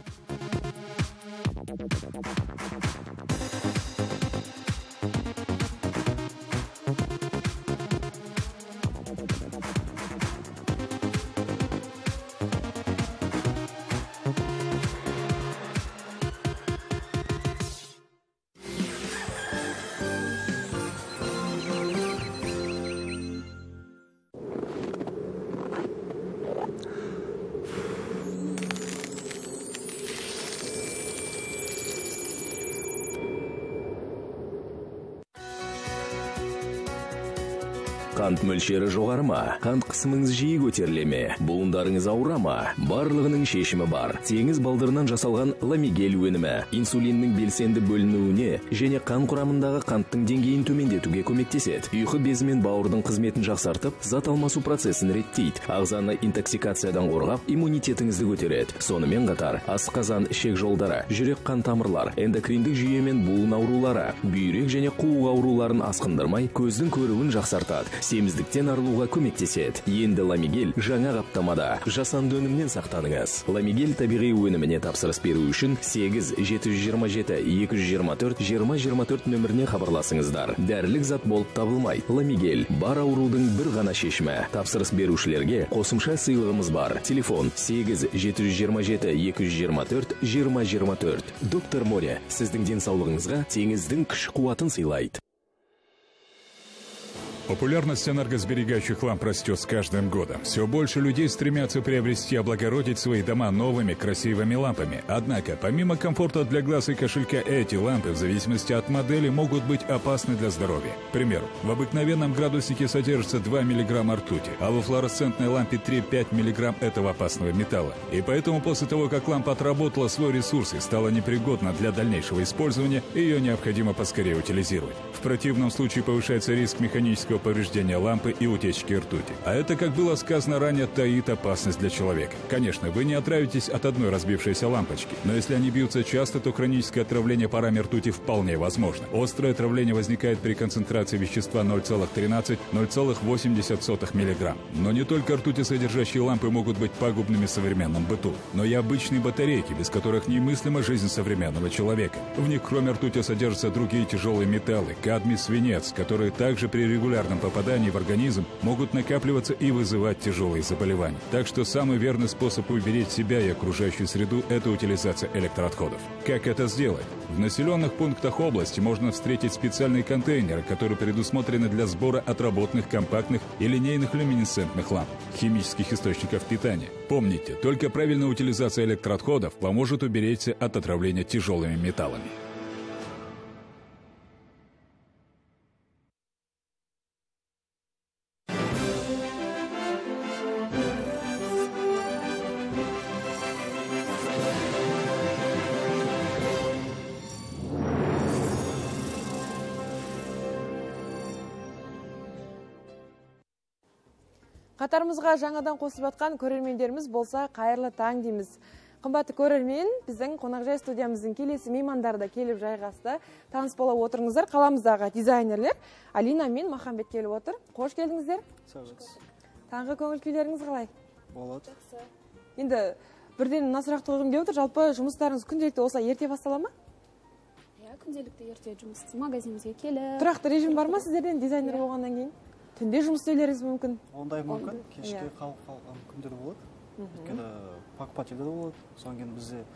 Қант мөлшері жоғары ма? Қант қысымыңыз жиі көтеріле ме? Буындарыңыз ауыра ма? Барлығының шешімі бар. Теңіз балдырынан жасалған ламигель өнімі инсулиннің белсенді бөлінуіне және қан құрамындағы қанттың деңгейін төмендетуге көмектеседі. Ұйқы безі мен бауырдың қызметін жақсартып, зат алмасу процесін реттейді. Ағзаны интоксикациядан қорғап, иммунитетіңізді көтереді. Сонымен қатар, асқазан, ішек жолдары, жүрек қан тамырлар, эндокриндік жүйе мен буын аурулары, бүйрек және қуық ауруларын асқындырмай, көздің көруін жақсартады. Семіздіктен арылуға көмектеседі. Енді ламигель жаңа қаптамада. Жасанды өнімнен сақтаныңыз. Ламигель табиғи өніміне тапсырыс беру үшін 8-727-224-2024 нөміріне хабарласыңыздар. Дәрілік зат болып табылмайды. Ламигель бар аурудың бір ғана шешімі. Тапсырыс берушілерге қосымша сыйлығымыз бар. Телефон 8-727-224-2024. Доктор Море сіздің денсаулығыңызға теңіздің күш қуатын сыйлайды. Популярность энергосберегающих ламп растет с каждым годом. Все больше людей стремятся приобрести и облагородить свои дома новыми красивыми лампами. Однако, помимо комфорта для глаз и кошелька, эти лампы, в зависимости от модели, могут быть опасны для здоровья. К примеру, в обыкновенном градуснике содержится 2 мг ртути, а во флуоресцентной лампе 3-5 мг этого опасного металла. И поэтому после того, как лампа отработала свой ресурс и стала непригодна для дальнейшего использования, ее необходимо поскорее утилизировать. В противном случае повышается риск механического повреждения лампы и утечки ртути. А это, как было сказано ранее, таит опасность для человека. Конечно, вы не отравитесь от одной разбившейся лампочки, но если они бьются часто, то хроническое отравление парами ртути вполне возможно. Острое отравление возникает при концентрации вещества 0,13-0,80 мг. Но не только ртутисодержащие лампы могут быть пагубными в современном быту, но и обычные батарейки, без которых немыслима жизнь современного человека. В них, кроме ртути, содержатся другие тяжелые металлы, кадмий, свинец, которые также при регулярном попадании в организм могут накапливаться и вызывать тяжелые заболевания. Так что самый верный способ уберечь себя и окружающую среду – это утилизация электроотходов. Как это сделать? В населенных пунктах области можно встретить специальные контейнеры, которые предусмотрены для сбора отработанных компактных и линейных люминесцентных ламп, химических источников питания. Помните, только правильная утилизация электроотходов поможет уберечься от отравления тяжелыми металлами. Қатарымызға жаңадан қосып жатқан көрермендеріміз болса, қайырлы таң дейміз. Қымбатты көрермен, біздің қонақжай студиямыздың келесі меймандары да келіп жайғасты. Таныс бола отырыңыздар. Қаламыздағы дизайнерлер Алина мен Махамбет келіп отыр. Қош келдіңіздер. Таңғы көңіл күйлеріңіз қалай? Болады. Енді бірден мына сұрақты қойғым келіп отыр. Жалпы жұмыстарыңыз күнделікті осылай ерте бастала ма? Иә, күнделікті ерте жұмыс магазинімізге келіп. Тұрақты режим бар ма сіздерден дизайнер болғаннан кейін? Түнде жұмыс істеулеріңіз мүмкін? Ондай мүмкін. Кешке қалған күндер болады. Өйткені покупательде де болады. Содан кейін бізде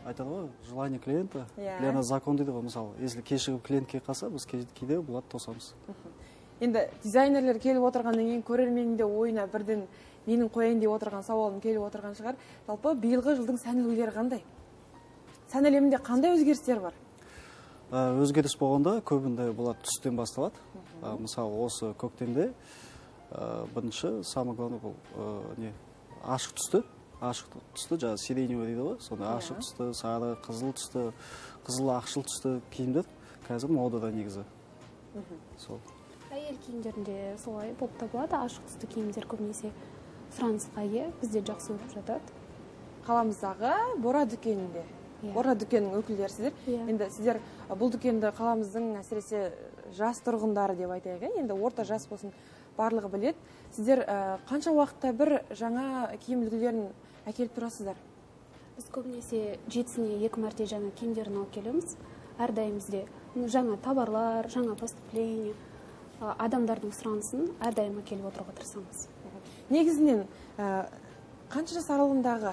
айтады ғой, желание клиента, для нас закон дейді ғой, мысалы, если кешігіп клиентке қалса, біз кейде болады тосамыз. Енді дизайнерлер келіп отырғаннан кейін көрерменнің де ойына бірден менің қояйын деп отырған сауалым келіп отырған шығар. Жалпы биылғы жылдың сән үлгілері қандай? Сән әлемінде қандай өзгерістер бар? Өзгеріс болғанда көбінде болады түстен басталады. Мысалы, осы көктемде бірінші, самый главный бұл ашық түсті. Ашық түсті, жаңа сиреневый дейді ғой, сонда ашық түсті, сары, қызыл түсті, қызыл ақшыл түсті киімдер қазір модада негізі. Сол. Әйел киімдерінде солай болып табылады, ашық түсті киімдер көбінесе сұранысқа ие, бізде жақсы өріп жатады. Қаламыздағы Бора дүкенінде. Бора дүкенінің өкілдерісіздер. Енді сіздер бұл дүкенді қаламыздың әсіресе жас тұрғындары деп айтайық, енді орта жас болсын барлығы білет. Сіздер қанша уақытта бір жаңа киім үлгілерін әкеліп тұрасыздар? Біз көбінесе жетісіне 2 мәрте жаңа киімдерін алып келеміз. Әрдайым бізде жаңа товарлар, жаңа поступление, адамдардың сұранысын әрдайым әкеліп отыруға тырысамыз. Негізінен қанша жас аралығындағы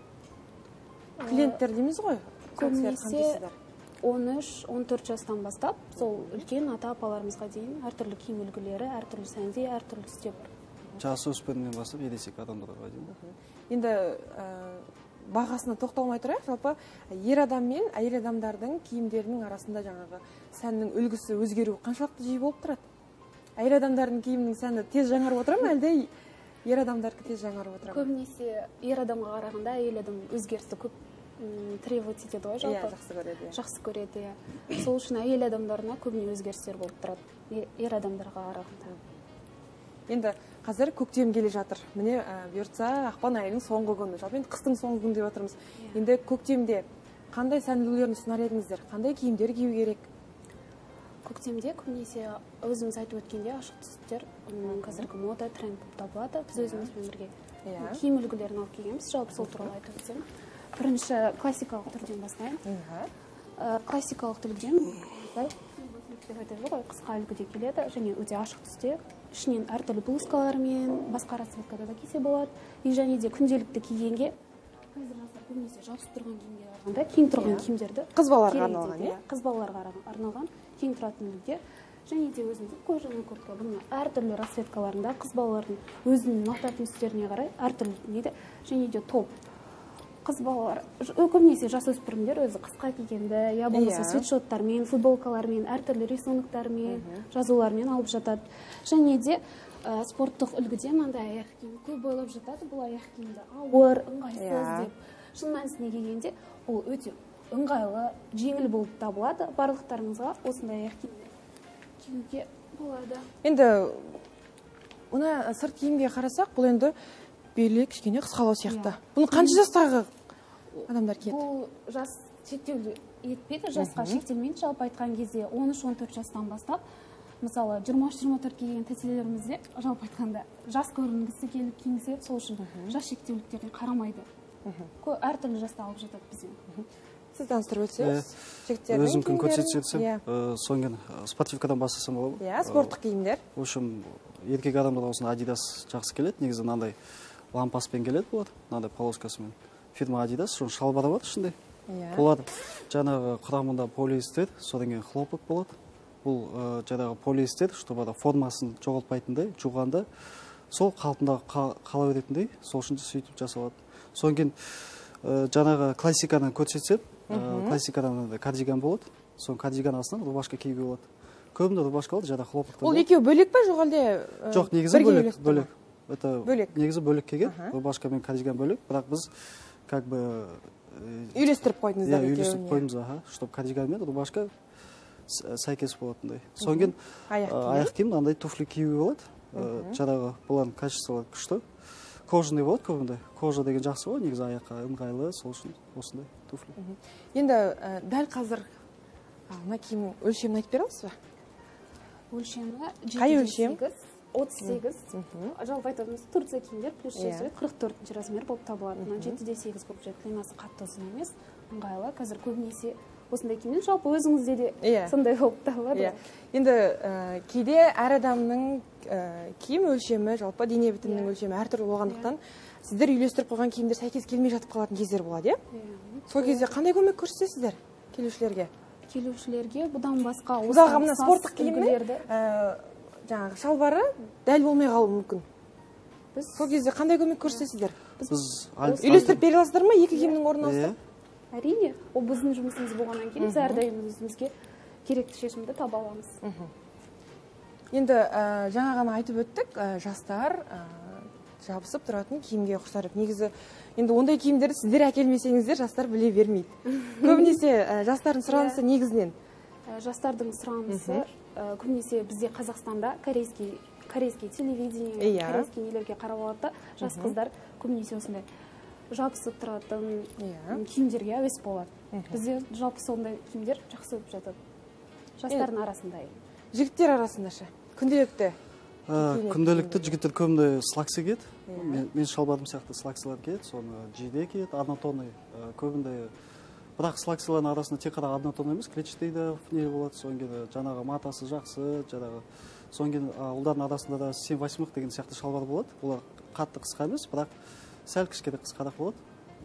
клиенттер дейміз ғой? Көбінесе 13-14 жастан бастап, сол үлкен ата-апаларымызға дейін әртүрлі киім үлгілері, әртүрлі сәнде, әртүрлі түсте бар. Жасы өспеннен бастап ересек адамдарға дейін. Енді бағасына тоқталмай тұрайық, жалпы ер адам мен әйел адамдардың киімдерінің арасында жаңағы сәннің үлгісі өзгеру қаншалықты жиі болып тұрады? Әйел адамдардың киімінің сәні тез жаңарып отыра ма, әлде ер адамдардікі тез жаңарып отыра ма? Көбінесе ер адамға қарағанда әйел адам өзгерісті көп требовать етеді ғой, жалпы. Жақсы көреді. Сол үшін әйел адамдарына көбіне өзгерістер болып тұрады, ер адамдарға қарағанда. Енді қазір көктем келе жатыр. Міне бұйыртса ақпан айының соңғы күні. Жалпы енді қыстың соңғы күні деп отырмыз. Енді көктемде қандай сән үлгілерін ұсынар едіңіздер? Қандай киімдер кию керек? Көктемде көбінесе өзіміз айтып өткенде ашық түстер қазіргі мода тренд болып табылады. Біз өзімізбен бірге киім үлгілерін алып келгенбіз. Жалпы сол туралы айтып өтсем. Бірінші классикалық түрден бастайын. Классикалық түрден қысқа үлгіде келеді және өте ашық түсте. Ішінен әртүрлі блузкалармен, басқа расцветкада да кисе болады. Және де күнделікті кигенге қазір жастар көбінесе жабысып тұрған киімге қарағанда кең тұрған киімдерді қыз балаларға арналған, қыз балаларға арналған кең тұратын үлгіде. Және де өзіміздің кожаный куртка, бұның әртүрлі расцветкаларында қыз балалардың өзінің ұнататын түстеріне қарай әртүрлі неді. Және де топ. Қыз балалар, көбінесе жасөспірімдер өзі қысқа кигенді, я болмаса свитшоттармен, футболкалармен, әртүрлі рисунктармен, жазулармен алып жатады. Және де спорттық үлгіде мынандай аяқ киім көп бойлап жатады. Бұл аяқ киімді ауыр, ыңғайсыз деп. Шын мәнісіне келгенде, ол өте ыңғайлы, жеңіл болып табылады. Барлықтарыңызға осындай аяқ киімді киюге болады. Енді оны сырт киімге қарасақ, бұл енді белі кішкене қысқалау сияқты. Бұны қанша жастағы адамдар киеді? Бұл жас шектеулі етпейді, жасқа шектелмейді. Жалпы айтқан кезде 13-14 жастан бастап, мысалы 23-24 келген тәтелерімізде жалпы айтқанда жас көрінгісі келіп киінсе, сол үшін жас шектеуліктеріне қарамайды. Әртүрлі жаста алып жатады бізден. Сіз таныстырып өтсеңіз, өзімкін көрсетсем, соңген спортивкадан бастасам болады. Спорттық киімдер. В общем, еркек адамдар осында Adidas жақсы келеді. Негізі мынандай лампаспен келеді болады, мынандай полоскасымен. Фирма Adidas, соның шалбары бар ішінде. Болады. Жаңағы құрамында полиэстер, содан кейін хлопок болады. Бұл жаңағы полиэстер, чтобы формасын жоғалтпайтындай, жуғанда сол қалпында қала беретіндей, сол үшін сөйтіп жасалады. Содан кейін жаңағы классиканы көрсетсем, классикадан кардиган болады. Соның кардиган астынан рубашка киюге болады. Көбінде рубашка болады, жаңағы хлопоктар. Ол екеуі бөлек пе, жоқ әлде? Жоқ, негізі бөлек. Это негізі бөлек келген, рубашка мен кардиган бөлек, бірақ біз как бы үйлестіріп қойдыңыздар екеуіне. Үйлестіріп қойдыңыз, чтобы кардиган мен рубашка сәйкес болатындай. Содан кейін аяқ киім андай туфли киюге болады. Жаңағы бұлардың качестволары күшті. Кожаный болады көбінде. Кожа деген жақсы ғой, негізі аяққа ыңғайлы, сол үшін осындай туфли. Енді дәл қазір мына киімнің өлшемін айтып бере аласыз ба? Өлшемі қай өлшем? 38. Жалпы айтамыз, Турция киімдер плюс 44 размер болып табылады. 7-8 болып жатыр. Климасы қатты ұзын емес, ыңғайлы. Қазір көбінесе осындай киімнен, жалпы өзіңізде де сондай болып табылады. Енді кейде әр адамның киім өлшемі, жалпы дене бітімінің өлшемі әртүрлі болғандықтан сіздер үйлестіріп қойған киімдер сәйкес келмей жатып қалатын кездер болады, сол кезде қандай көмек көрсетесіздер келушілерге? Келушілерге бұдан басқа мысалға мына спорттық киімді жаңағы шалбары дәл болмай қалуы мүмкін. Сол кезде қандай көмек көрсетесіздер? Үйлестіріп бере аласыздар ма екі киімнің орнын ауыстырып? Әрине, ол біздің жұмысымыз болғаннан кейін біз әрдайым өзімізге керекті шешімді таба аламыз. Енді жаңа ғана айтып өттік, жастар жабысып тұратын киімге құштар. Негізі енді ондай киімдерді сіздер әкелмесеңіздер жастар біле бермейді. Көбінесе жастардың сұранысы негізінен? Жастардың сұранысы көбінесе бізде Қазақстанда корейский телевидение, корейский нелерге қарап алады, жас қыздар көбінесе осындай жабысып тұратын киімдерге әуес болады. Бізде жалпы сондай киімдер жақсы өтіп жатады. Жастардың арасында. Жігіттер арасында ше? Күнделікті? Күнделікті жігіттер көбінде слаксы киеді. Мен шалбарым сияқты слаксылар киеді, соны жиде киеді, однотонный. Көбінде бірақ слаксылардың арасында тек қана однотонный емес, клетчатый да не болады, содан кейін жаңағы матасы жақсы, жаңағы содан кейін ұлдардың арасында да 7/8 деген сияқты шалбар болады. Олар қатты қысқа емес, бірақ сәл кішкене қысқарақ болады.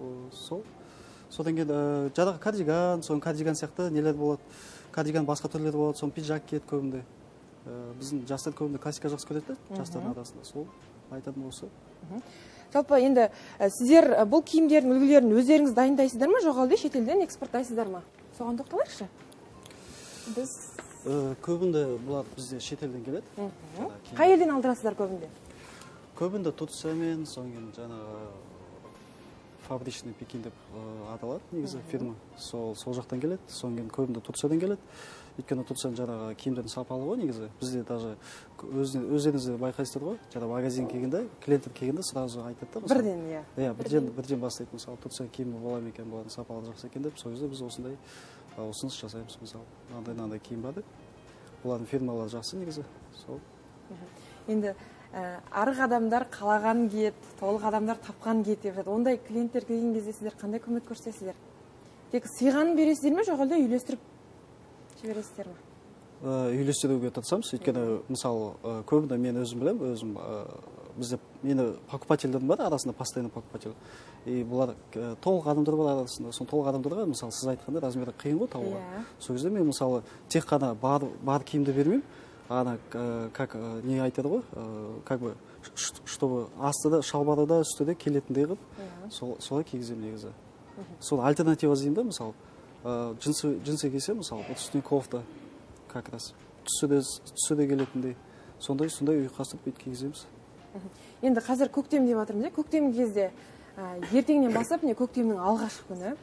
Содан кейін жаңағы кардиган, соның кардиган сияқты нелер болады. Кардиган басқа түрлері болады, соның пиджак киеді көбінде. Біздің жастар көбінде классика жақсы көреді, жастардың арасында. Сол айтатын осы. Жалпы енді сіздер бұл киімдердің үлгілерін өздеріңіз дайындайсыздар ма, жоқ әлде шетелден экспорттайсыздар ма? Соған тоқталайықшы. Біз көбінде бұлар бізде шетелден келеді. Қай елден алдырасыздар көбінде? Көбінде Турциямен, содан кейін жаңағы фабричный Пекин деп аталады, негізі фирма. Сол жақтан келеді, содан кейін көбінде Турциядан келеді. Өйткені Турцияның жаңағы киімдердің сапалы ғой негізі. Бізде даже өздеріңіздер байқайсыздар ғой, жаңағы магазин келгенде, клиенттер келгенде сразу айтады да. Бірден, бірден бастайды. Мысалы, Турция киімі бола ма екен, бұлардың сапалы жақсы екен деп, сол кезде біз осындай ұсыныс жасаймыз. Мысалы, мынандай киім бар деп. Бұлардың фирмалары жақсы негізі. Сол. Енді арық адамдар қалаған киет, толық адамдар тапқан киет деп жатыр. Ондай клиенттер келген кезде сіздер қандай көмек көрсетесіздер? Тек сыйғанын бересіздер ме, жоқ әлде үйлестіріп жібересіздер ме? Үйлестіруге тырысамыз. Өйткені мысалы көбінде мен өзім білемін, бізде мені покупательдерім бар, арасында постоянно покупатель. И бұлар толық адамдар бар арасында. Сол толық адамдарға, мысалы, сіз айтқанда размері қиын ғой табуға. Сол кезде мен мысалы тек қана бар киімді бермеймін. Ана как не айтады ғой, как бы чтобы астыда шалбары да үстіде келетіндей қылып, солай кигіземін негізі. Сол альтернатива деймін да, мысалы, джинсы кисе, мысалы, үстіне кофта как раз түсіде келетіндей. Сондай ұйқастырып бүйтіп кигіземіз. Енді қазір көктем деп жатырмыз, көктем кезде ертеңнен бастап, көктемнің алғашқы күні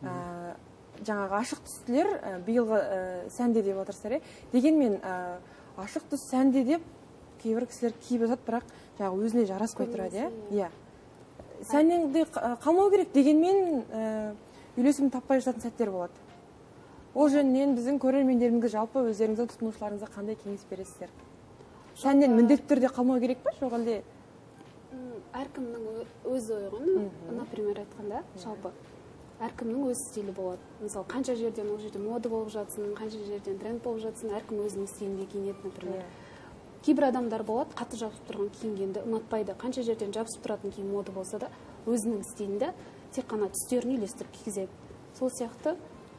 жаңағы ашық түстілер биылғы сәнде деп отырсыздар, дегенмен ашық түс сәнде деп кейбір кісілер киіп жатады, бірақ жаңағы өзіне жараспай тұрады, сәннен де қалмау керек, дегенмен үйлесімді таппай жататын сәттер болады. Ол жөнінен біздің көрермендерімізге жалпы өздеріңіздің тұтынушыларыңызға қандай кеңес бересіздер? Сәннен міндетті түрде қалмау керек пе, жоқ әлде? Әркімнің өз ойы ғой, например айтқанда, жалпы әркімнің өз стилі болады. Мысалы, қанша жерден ол жерде мода болып жатсын, қанша жерден тренд болып жатсын, әркім өзінің стилінде киінеді, например. Кейбір адамдар болады, қатты жабысып тұрған киінгенді ұнатпайды. Қанша жерден жабысып тұратын киім мода болса да, өзінің стилінде тек қана түстерін үйлестіріп кигізеді. Сол сияқты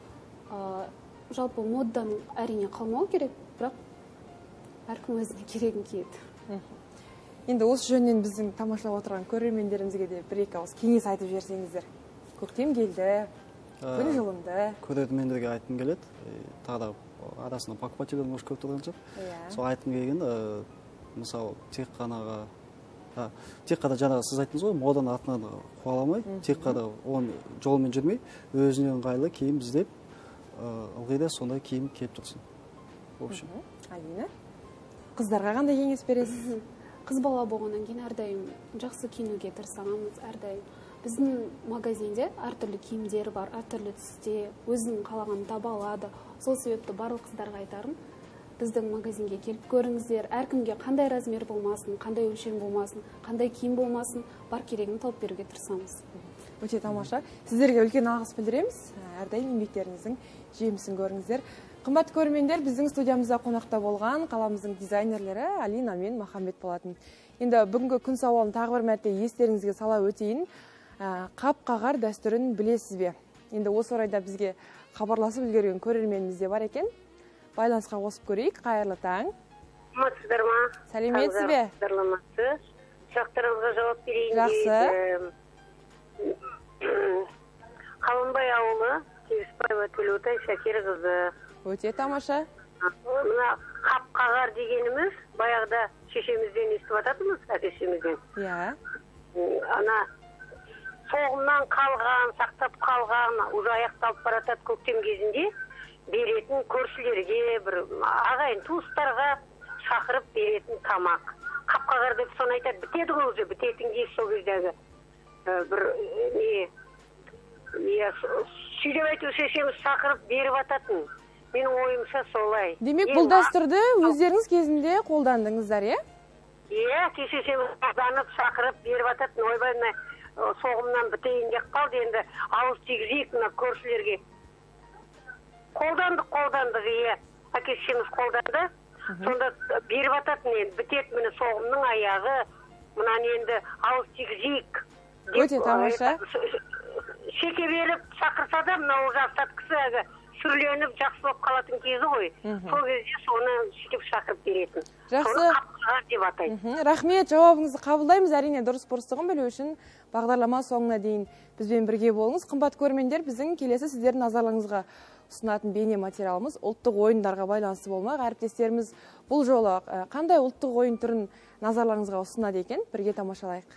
жалпы модадан әрине қалмау керек, бірақ әркім өзіне керегін киеді. Енді осы жөнінен біздің тамашалап отырған көрермендерімізге де бір-екі ауыз кеңес айтып жіберсеңіздер. Көктем келді, күн жылынды. Көрермендерге айтқым келеді. Тағы арасында покупательдер может көп тұрған жоқ. Сол айтқым келген, мысалы, тек қана жаңағы сіз айттыңыз ғой, моданың артынан қуаламай, тек қана оның жолымен жүрмей, өзіне ыңғайлы киім іздеп, ылғи да сондай киім киіп тұрсын. В общем. Алина, қыздарға қандай кеңес бересіз? Қыз бала болғаннан кейін әрдайым жақсы киінуге тырысамыз, әрдайым. Біздің магазинде әртүрлі киімдер бар, әртүрлі түсте, өзінің қалағанын таба алады. Сол себепті барлық қыздарға айтарым, біздің магазинге келіп көріңіздер, әркімге қандай размер болмасын, қандай өлшем болмасын, қандай киім болмасын, бар керегін тауып беруге тырысамыз. Өте тамаша. Сіздерге үлкен алғыс білдіреміз. Әрдайым еңбектеріңіздің жемісін көріңіздер. Қымбатты көрермендер, біздің студиямызда қонақта болған қаламыздың дизайнерлері Алина мен Махамбет болатын. Енді бүгінгі күн сауалын тағы бір мәрте естеріңізге сала өтейін. Қап-қағар дәстүрін білесіз бе? Енді осы орайда бізге хабарласып үлгерген көрерменіміз де бар екен. Байланысқа қосып көрейік. Қайырлы таң. Саламатсыздар ма? Сәлеметсіз бе? Саламатсыз. Сұрақтарыңызға жауап берейін. Жақсы. Қалынбай ауылы, Тегісбаева Төлеутай Шакир қызы. Өте тамаша. Мына қап-қағар дегеніміз, баяғыда шешемізден естіп ататымыз, әкешемізден. Иә. Ана соғымнан қалған, сақтап қалған, уже аяқталып баратады көктем кезінде беретін көршілерге, бір ағайын туыстарға шақырып беретін тамақ. Қап-қағар деп соны айтады, бітеді ғой уже, бітетін кез сол кездегі бір сөйлеп айту шешеміз шақырып беріп ататын. Менің ойымша солай. Демек, бұл дәстүрді өздеріңіз кезінде қолдандыңыздар, е? Иә, шешеміз қолданып шақырып беріп ататын. Ойбай, соғымнан бітейін деп қалды, енді ауыз тигізейік мына көршілерге. Қолдандық, иә. Әке-шешеміз қолданды. Сонда беріп ататын, енді бітет міне соғымның аяғы, мұнан енді ауыз тигізейік. Өте тамаша. Шеке беріп шақырса да, мынау жастат кісі сүрленіп жақсы болып қалатын кезі ғой. Сол кезде соны сөйтіп шақырып беретін. Жақсы. Соны қап-қағар деп атайды. Рахмет, жауабыңызды қабылдаймыз. Әрине дұрыс бұрыстығын білу үшін бағдарлама соңына дейін бізбен бірге болыңыз. Қымбат көрермендер, біздің келесі сіздердің назарларыңызға ұсынатын бейне материалымыз ұлттық ойындарға байланысты болмақ. Әріптестеріміз бұл жолы қандай ұлттық ойын түрін назарларыңызға ұсынады екен? Бірге тамашалайық.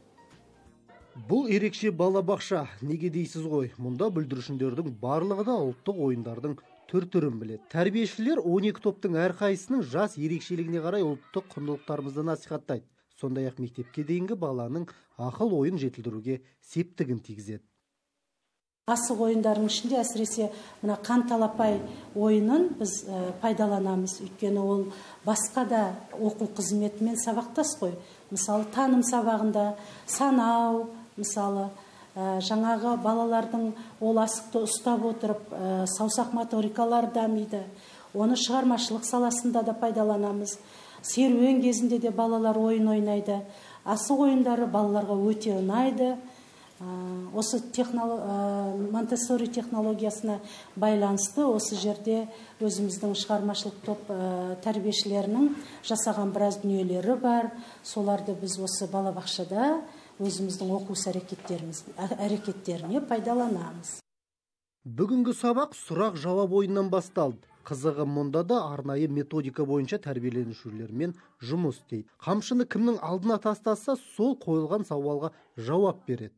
Бұл ерекше балабақша, неге дейсіз ғой? Мұнда бүлдіршіндердің барлығы да ұлттық ойындардың түр-түрін біледі. Тәрбиешілер 12 топтың әрқайсының жас ерекшелігіне қарай ұлттық құндылықтарымызды насихаттайды. Сондай-ақ мектепке дейінгі баланың ақыл ойын жетілдіруге септігін тигізеді. Асық ойындардың ішінде әсіресе мына қан талапай ойынын біз пайдаланамыз. Өйткені ол басқа да оқу қызметімен сабақтас қой. Мысалы, таным сабағында санау, мысалы, жаңағы балалардың ол асықты ұстап отырып, саусақ моторикалары дамиды. Оны шығармашылық саласында да пайдаланамыз. Серуен кезінде де балалар ойын ойнайды. Асық ойындары балаларға өте ұнайды. Осы Монтессори технологиясына байланысты осы жерде өзіміздің шығармашылық топ тәрбиешілерінің жасаған біраз дүниелері бар. Соларды біз осы балабақшада өзіміздің оқу әрекеттеріне пайдаланамыз. Бүгінгі сабақ сұрақ-жауап ойыннан басталды. Қызығы мұнда да арнайы методика бойынша тәрбиеленушілермен жұмыс істейді. Қамшыны кімнің алдына тастаса, сол қойылған сауалға жауап береді.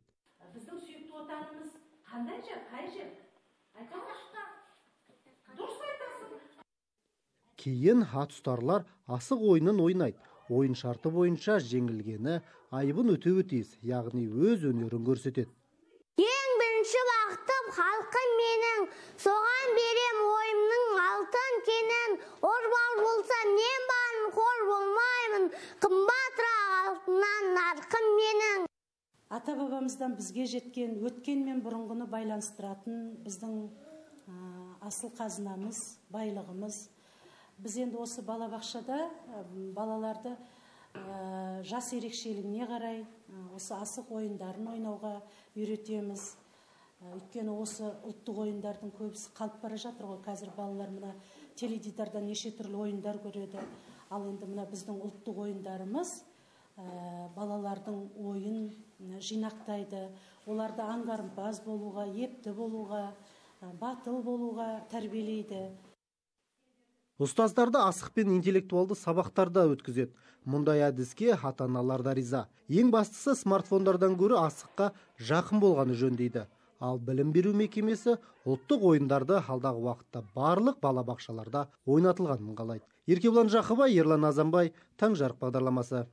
Кейін ат ұстарлар асық ойынын ойнайды. Ойын шарты бойынша жеңілгені айыбын өтеуі тиіс, яғни өз өнерін көрсетеді. Ең бірінші бақытым халқым менің, соған берем ойымның алтын кенін. Орбал болса нем барын қор болмаймын, қымбатырақ алтыннан нарқым менің. Ата-бабамыздан бізге жеткен өткен мен бұрынғыны байланыстыратын біздің асыл қазынамыз, байлығымыз. Біз енді осы балабақшада балаларды жас ерекшелігіне қарай осы асық ойындарын ойнауға үйретеміз. Өйткені осы ұлттық ойындардың көбісі қалып бара жатыр ғой. Қазір балалар мына теледидардан неше түрлі ойындар көреді. Ал енді мына біздің ұлттық ойындарымыз балалардың ойын жинақтайды. Оларды аңғарымпаз болуға, епті болуға, батыл болуға тәрбиелейді. Ұстаздарды асық пен интеллектуалды сабақтарда өткізеді. Мұндай әдіске ата-аналар да риза. Ең бастысы смартфондардан гөрі асыққа жақын болғаны жөн дейді. Ал білім беру мекемесі ұлттық ойындарды алдағы уақытта барлық балабақшаларда ойнатылғанын қалайды. Еркебұлан Жақыбай, Ерлан Азанбай, Таң жарық бағдарламасы.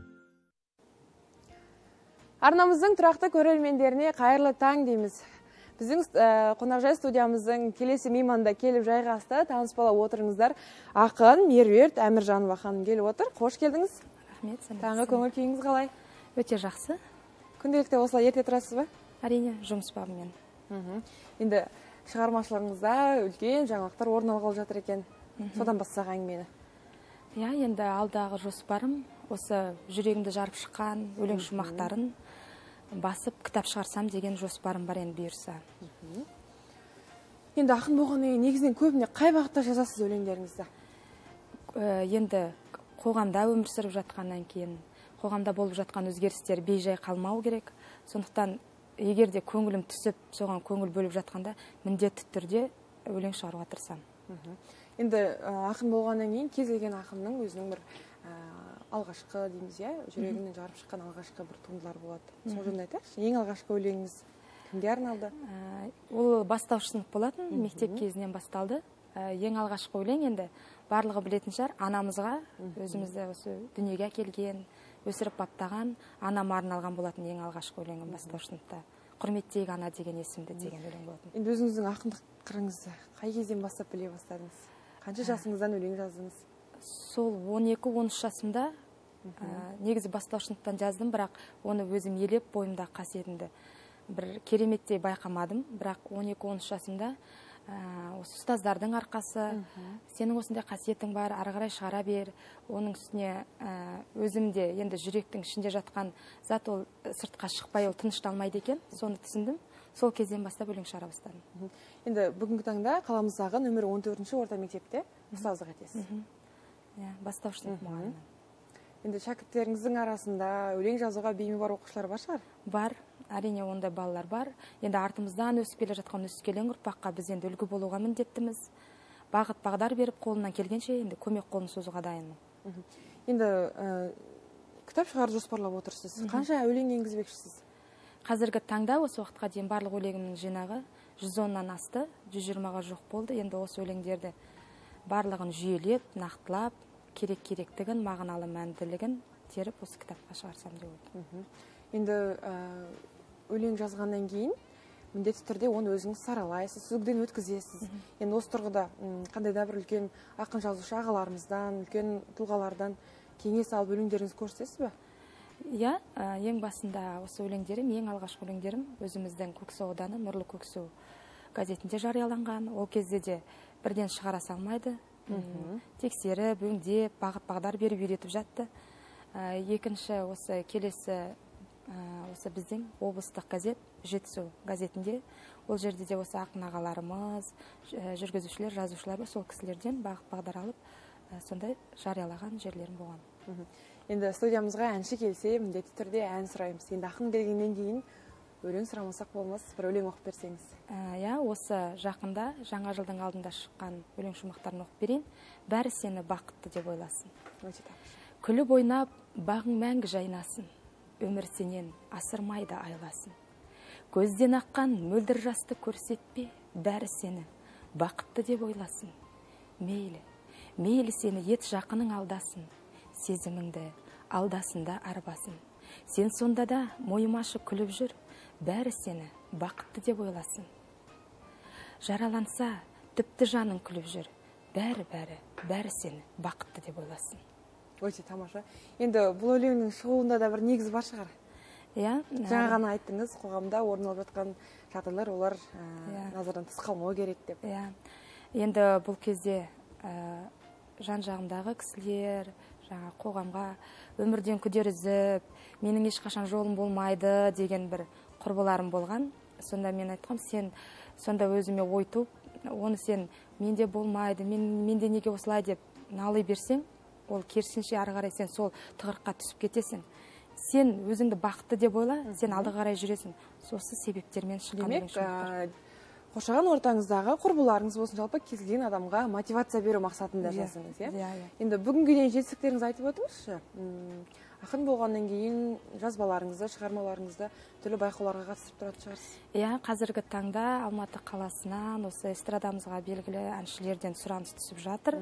Арнамыздың тұрақты көрермендеріне қайырлы таң дейміз. Біздің қонақжай студиямыздың келесі мейманы да келіп жайғасты. Таныспала отырыңыздар. Ақын Меруерт Әміржанова ханым келіп отыр. Қош келдіңіз. Рахмет. Таңғы көңіл күйіңіз қалай? Өте жақсы. Күнделікті осылай ерте тұрасыз ба? Әрине, жұмыс бабымен. Енді шығармашылығыңызда үлкен жаңалықтар орын алғалы жатыр екен. Содан бастасақ әңгімені. Иә, енді алдағы жоспарым осы жүрегімді жарып шыққан өлең шумақтарын басып кітап шығарсам деген жоспарым бар енді бұйырса. Енді ақын болғаннан негізінен көбіне қай бағытта жазасыз өлеңдеріңізді? Енді қоғамда өмір сүріп жатқаннан кейін, қоғамда болып жатқан өзгерістер бейжай қалмау керек. Сондықтан егер де көңілім түсіп, соған көңіл бөліп жатқанда міндетті түрде өлең шығаруға тырысамын. Енді ақын болғаннан кейін кез келген ақынның өзінің бір алғашқы дейміз, жүрегінен жарып шыққан алғашқы бір туындылар болады. Сол жөнінде айтайықшы, ең алғашқы өлеңіңіз кімге арналды? Ол бастауыш сынып болатын, мектеп кезінен басталды. Ең алғашқы өлең енді барлығы білетін шығар, анамызға, өзімізді осы дүниеге әкелген, өсіріп баптаған анама арналған болатын ең алғашқы өлеңім бастауыш сыныпта. Құрметтейік ана деген есімді деген өлең болатын. Енді өзіңіздің ақындық қырыңызды қай кезден бастап біле бастадыңыз? Қанша жасыңыздан өлең жаздыңыз? Сол 12-13 жасымда негізі бастауыш сыныптан жаздым, бірақ оны өзім елеп бойымда қасиетімді бір кереметтей байқамадым. Бірақ 12-13 жасымда осы ұстаздардың арқасы, сенің осындай қасиетің бар, ары қарай шығара бер. Оның үстіне өзімде енді жүректің ішінде жатқан зат ол сыртқа шықпай, ол тынышталмайды екен. Соны түсіндім. Сол кезден бастап өлең шығара бастадым. Енді бүгінгі таңда қаламыздағы нөмір 14-ші орта мектепте ұстаздық етесіз. Бастауыш сынып мұғалімі. Енді шәкірттеріңіздің арасында өлең жазуға бейімі бар оқушылар бар шығар? Бар, әрине ондай балалар бар. Енді артымыздан өсіп келе жатқан өскелең ұрпаққа біз енді үлгі болуға міндеттіміз. Бағыт бағдар беріп, қолынан келгенше енді көмек қолын созуға дайынмын. Енді кітап шығаруды жоспарлап отырсыз. Қанша өлең енгізбекшісіз? Қазіргі таңда осы уақытқа дейін барлық өлеңімнің жинағы 110-нан асты, 120-ға жоқ болды. Енді осы өлеңдерді барлығын жүйелеп, нақтылап, керек-керектігін, мағыналы мәнділігін теріп осы кітапқа шығарсам деп отырмын. Енді өлең жазғаннан кейін міндетті түрде оны өзіңіз саралайсыз, сүзгіден өткізесіз. Енді осы тұрғыда қандай да бір үлкен ақын жазушы ағаларымыздан, үлкен тұлғалардан кеңес алып өлеңдеріңіз көрсетесіз бе? Иә, ең басында осы өлеңдерім, ең алғашқы өлеңдерім өзіміздің Көксу ауданы Нұрлы Көксу газетінде жарияланған. Ол кезде де бірден шығара салмайды. Тексеріп, өңдеп, бағыт бағдар беріп үйретіп жатты. Екінші осы келесі осы біздің облыстық газет Жетісу газетінде, ол жерде де осы ақын ағаларымыз, жүргізушілер, жазушылар сол кісілерден бағыт бағдар алып, сондай жариялаған жерлерім болған. Енді студиямызға әнші келсе, міндетті түрде ән сұраймыз. Енді ақын келгеннен кейін өлең сұрамасақ болмас, бір өлең оқып берсеңіз. Иә, осы жақында жаңа жылдың алдында шыққан өлең шумақтарын оқып берейін. Бәрі сені бақытты деп ойласын. Күліп ойнап, бағың мәңгі жайнасын. Өмір сенен асырмайды айласын. Көзден аққан мөлдір жасты көрсетпе, бәрі сені бақытты деп ойласын. Мейлі, мейлі сені ет жақының алдасын. Сезіміңді алдасында арбасын. Сен сонда да мойымашы күліп жүр, бәрі сені бақытты деп ойласын. Жараланса, тіпті жаның күліп жүр, бәрі сені бақытты деп ойласын. Өте тамаша. Енді бұл өлеңнің шығуында да бір негіз бар шығар. Иә. Жаңа ғана айттыңыз, қоғамда орын алып жатқан жағдайлар, олар назардан тыс қалмау керек деп. Иә. Енді бұл кезде жан жағымдағы кісілер, жаңа қоғамға өмірден күдер үзіп, менің ешқашан жолым болмайды деген бір құрбыларым болған. Сонда мен айтқам, сен сонда өзіме ой туып, оны сен менде болмайды, менде неге осылай деп налый берсең, ол керісінше ары қарай сен сол тығырыққа түсіп кетесің. Сен өзіңді бақытты деп ойла, сен алды қарай жүресің. Сосы себептермен шыққан өлең шумақтар. Қоршаған ортаңыздағы құрбыларыңыз болсын, жалпы кез келген адамға мотивация беру мақсатында жаздыңыз, иә? Енді бүгінге дейін жетістіктеріңіз айтып отырыңызшы. Ақын болғаннан кейін жазбаларыңызды, шығармаларыңызды түрлі байқауларға қатысып тұратын шығарсыз. Иә, қазіргі таңда Алматы қаласынан осы эстрадамызға белгілі әншілерден сұраныс түсіп жатыр.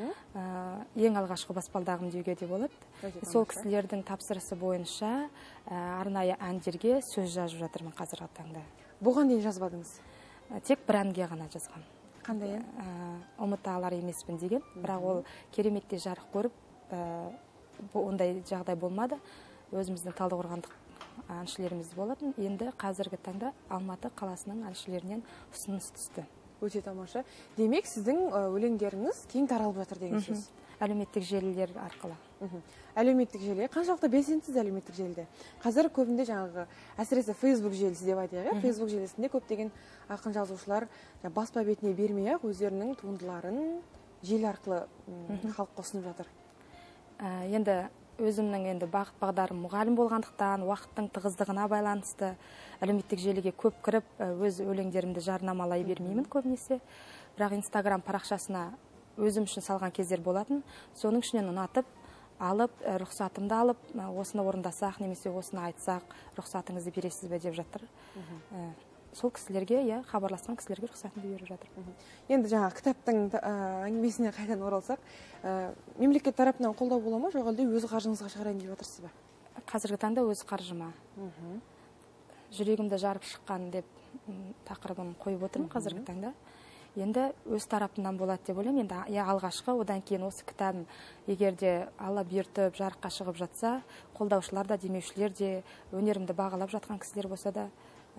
Ең алғашқы баспалдағым деуге де болады. Сол кісілердің тапсырысы бойынша арнайы әндерге сөз жазып жатырмын қазіргі таңда. Бұған дейін жазбадыңыз? Тек бір әнге ғана жазған. Қандай ән? Ұмыта алар емеспін деген, бірақ ол кереметте жарық көріп, ондай жағдай болмады. Өзіміздің Талдықорғандық әншілеріміз болатын. Енді қазіргі таңда Алматы қаласының әншілерінен ұсыныс түсті. Өте тамаша. Демек, сіздің өлеңдеріңіз кең таралып жатыр деген сөз. Әлеуметтік желілер арқылы. Әлеуметтік желі. Қаншалықты белсендісіз әлеуметтік желіде? Қазір көбінде жаңағы, әсіресе Facebook желісі деп айтайық. Facebook желісінде көптеген ақын жазушылар баспа бетіне бермей-ақ өздерінің туындыларын желі арқылы халыққа ұсынып жатыр. Енді өзімнің бағыт бағдарым мұғалім болғандықтан, уақыттың тығыздығына байланысты әлеуметтік желіге көп кіріп, өз өлеңдерімді жарнамалай бермеймін көбінесе. Бірақ Instagram парақшасына өзім үшін салған кездер болатын. Соның ішінен ұнатып, алып, рұқсатымды алып, осыны орындасақ, немесе осыны айтсақ, рұқсатыңызды бересіз бе деп жатыр. Сол кісілерге, хабарласқан кісілерге рұқсатымды беріп жатыр. Енді жаңа кітаптың әңгімесіне қайдан оралсақ, мемлекет тарапынан қолдау бола ма, жоқ әлде өз қаржыңызға шығарайын деп жатырсыз ба? Қазіргі таңда өз қаржыма. Жүрегімді жарып шыққан деп тақырыбын қойып отырмын қазіргі таңда. Енді өз тарапынан болады деп ойлаймын. Енді алғашқы, одан кейін осы кітабым егерде алла бұйыртып жарыққа шығып жатса, қолдаушылар да, демеушілер де, өнерімді бағалап жатқан кісілер болса да,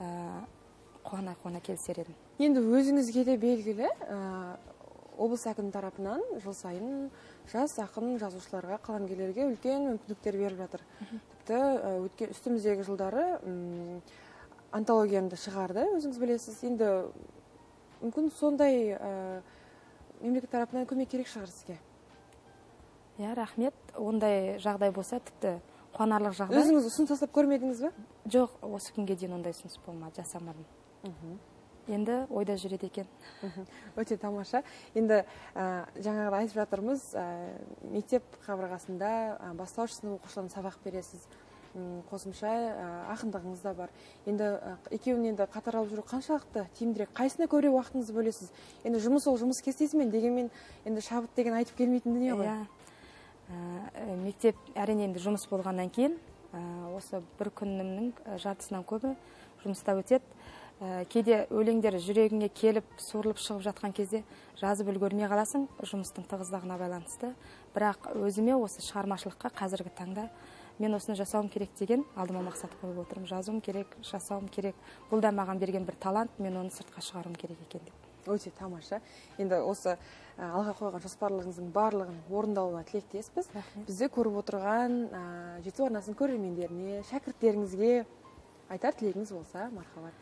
қуана келісер едім. Енді өзіңізге де белгілі, облыс әкімінің тарапынан жыл сайын жас ақын жазушыларға, қаламгерлерге үлкен мүмкіндіктер беріп жатыр. Тіпті үстіміздегі жылдары антологиямды шығарды, өзіңіз білесіз. Енді мүмкін сондай мемлекет тарапынан көмек керек шығар сізге. Рахмет. Ондай жағдай болса, тіпті қуанарлық жағдай. Өзіңіз ұсыныс тастап көрмедіңіз бе? Жоқ, осы күнге дейін ондай ұсыныс болмады, жасамадым. Енді ойда жүреді екен. Өте тамаша. Енді жаңағыда айтып жатырмыз, мектеп қабырғасында бастауыш сынып оқушыларына сабақ бересіз. Қосымша ақындығыңыз да бар. Енді екеуін енді қатар алып жүру қаншалықты тиімдірек? Қайсына көбірек уақытыңызды бөлесіз? Енді жұмыс ол жұмыс кестесімен, дегенмен енді шабыт деген айтып келмейтін дүние ғой. Мектеп әрине енді жұмыс болғаннан кейін, осы бір күнімнің жартысынан көбі жұмыста өтеді. Кейде өлеңдер жүрегіңе келіп, соғылып шығып жатқан кезде жазып үлгермей қаласың, жұмыстың тығыздығына байланысты. Бірақ өзіме осы шығармашылыққа қазіргі таңда мен осыны жасауым керек деген алдыма мақсат қойып отырмын. Жазуым керек, жасауым керек. Бұл да маған берген бір талант, мен оны сыртқа шығаруым керек екен деп. Өте тамаша. Енді осы алға қойған жоспарларыңыздың барлығын орындалуына тілектеспіз. Бізде көріп отырған жеті арнасының көрермендеріне, шәкірттеріңізге айтар тілегіңіз болса, мархабат.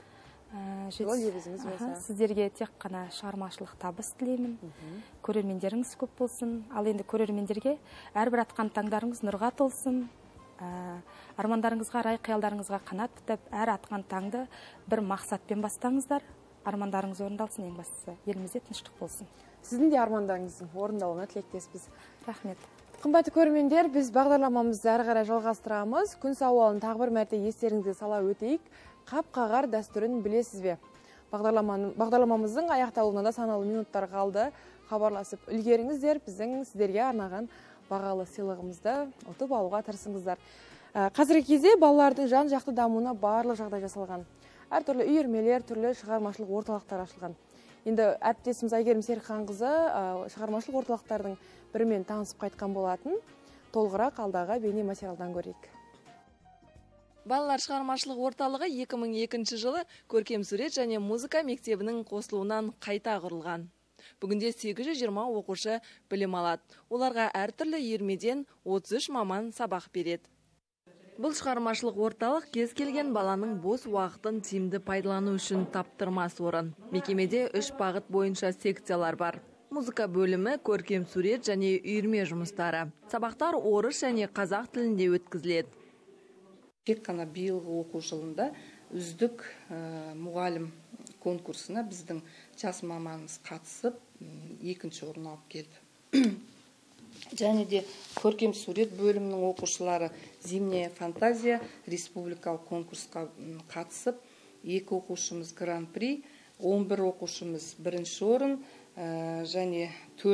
Сіздерге тек қана шығармашылық табыс тілеймін. Көрермендеріңіз көп болсын. Ал енді көрермендерге әрбір атқан таңдарыңыз нұрға толсын. Армандарыңызға, рай қиялдарыңызға қанат бітіп, әр атқан таңды бір мақсатпен бастаңыздар. Армандарыңыз орындалсын, ең бастысы. Елімізде тыныштық болсын. Сіздің де армандарыңыздың орындалуына тілектеспіз. Рахмет. Қымбатты көрермендер, біз бағдарламамызды әрі қарай жалғастырамыз. Күн сауалын тағы бір мәрте естеріңізге сала өтейік. Қап-қағар дәстүрін білесіз бе? Бағдарламамыздың аяқталуына да санаулы минуттар қалды. Хабарласып үлгеріңіздер, біздің сіздерге арнаған бағалы сыйлығымызды ұтып алуға тырысыңыздар. Қазіргі кезде балалардың жан-жақты дамуына барлық жағдай жасалған. Әртүрлі үйірмелер, түрлі шығармашылық орталықтар ашылған. Енді әріптесіміз Әйгерім Серікханқызы шығармашылық орталықтардың бірімен танысып қайтқан болатын. Толығырақ алдағы бейне материалдан көрейік. Балалар шығармашылық орталығы 2002 жылы көркем сурет және музыка мектебінің қосылуынан қайта құрылған. Бүгінде 820 оқушы білім алады. Оларға әртүрлі үйірмеден 33 маман сабақ береді. Бұл шығармашылық орталық кез келген баланың бос уақытын тиімді пайдалану үшін таптырмас орын. Мекемеде 3 бағыт бойынша секциялар бар. Музыка бөлімі, көркем сурет және үйірме жұмыстары. Сабақтар орыс және қазақ тілінде өткізіледі. Тек қана биылғы оқу жылында үздік мұғалім конкурсына біздің жас маманымыз қатысып, 2-ші орын алып келді. Және де көркем сурет бөлімінің оқушылары «Зимняя фантазия» республикалық конкурсқа қатысып, 2 оқушымыз гран-при, 11 оқушымыз 1-ші орын, және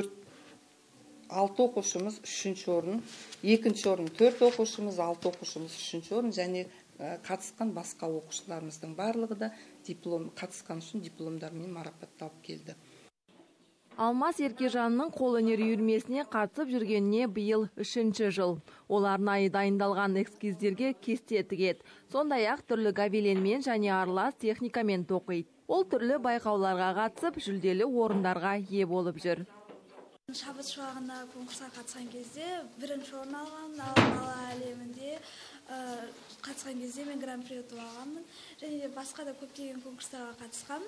6 оқушымыз 3-ші орын, 2-ші орын 4 оқушымыз, 6 оқушымыз 3-ші орын, және қатысқан басқа оқушыларымыздың барлығы да қатысқан үшін дипломдармен марапатталып келді. Алмас Еркежанның қолөнер үйірмесіне қатысып жүргеніне биыл 3-ші жыл. Ол арнайы дайындалған эскиздерге кесте тігеді. Сондай-ақ түрлі гобеленмен және аралас техникамен тоқиды. Ол түрлі байқауларға қатысып, жүлделі орындарға ие болып жүр. Шабыт шуағында конкурсқа қатысқан кезде бірінші орын алған, бала әлемінде қатысқан кезде мен гран-при ұтып алғанмын. Және де басқа да көптеген конкурстарға қатысқам.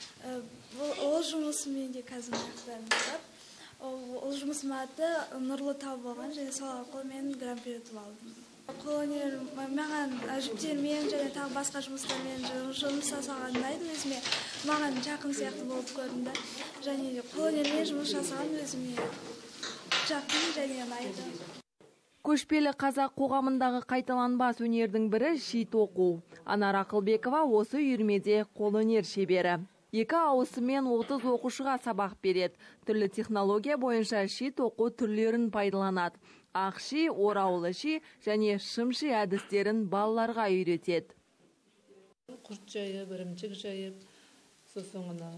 Ол жұмысымен де қазір аяқтадым. Ол жұмысым аты Нұрлы тау болған, және сол арқылы мен гран-при ұтып алдым. Қолөнер маған жіптермен және тағы басқа жұмыстармен жұмыс жасаған ұнайды, өзіме маған жақын сияқты болып көрінді. Және қолөнермен жұмыс жасаған өзіме жақын және ұнайды. Көшпелі қазақ қоғамындағы қайталанбас өнердің бірі ши тоқу. Анар Ақылбекова осы үйірмеде қолөнер шебері. 2 ауысымен 30 оқушыға сабақ береді. Түрлі технология бойынша ши тоқу түрлерін пайдаланады. Ақши, ораулы ши және шымши әдістерін балаларға үйретеді. Құрт жайып, ірімшік жайып, соңына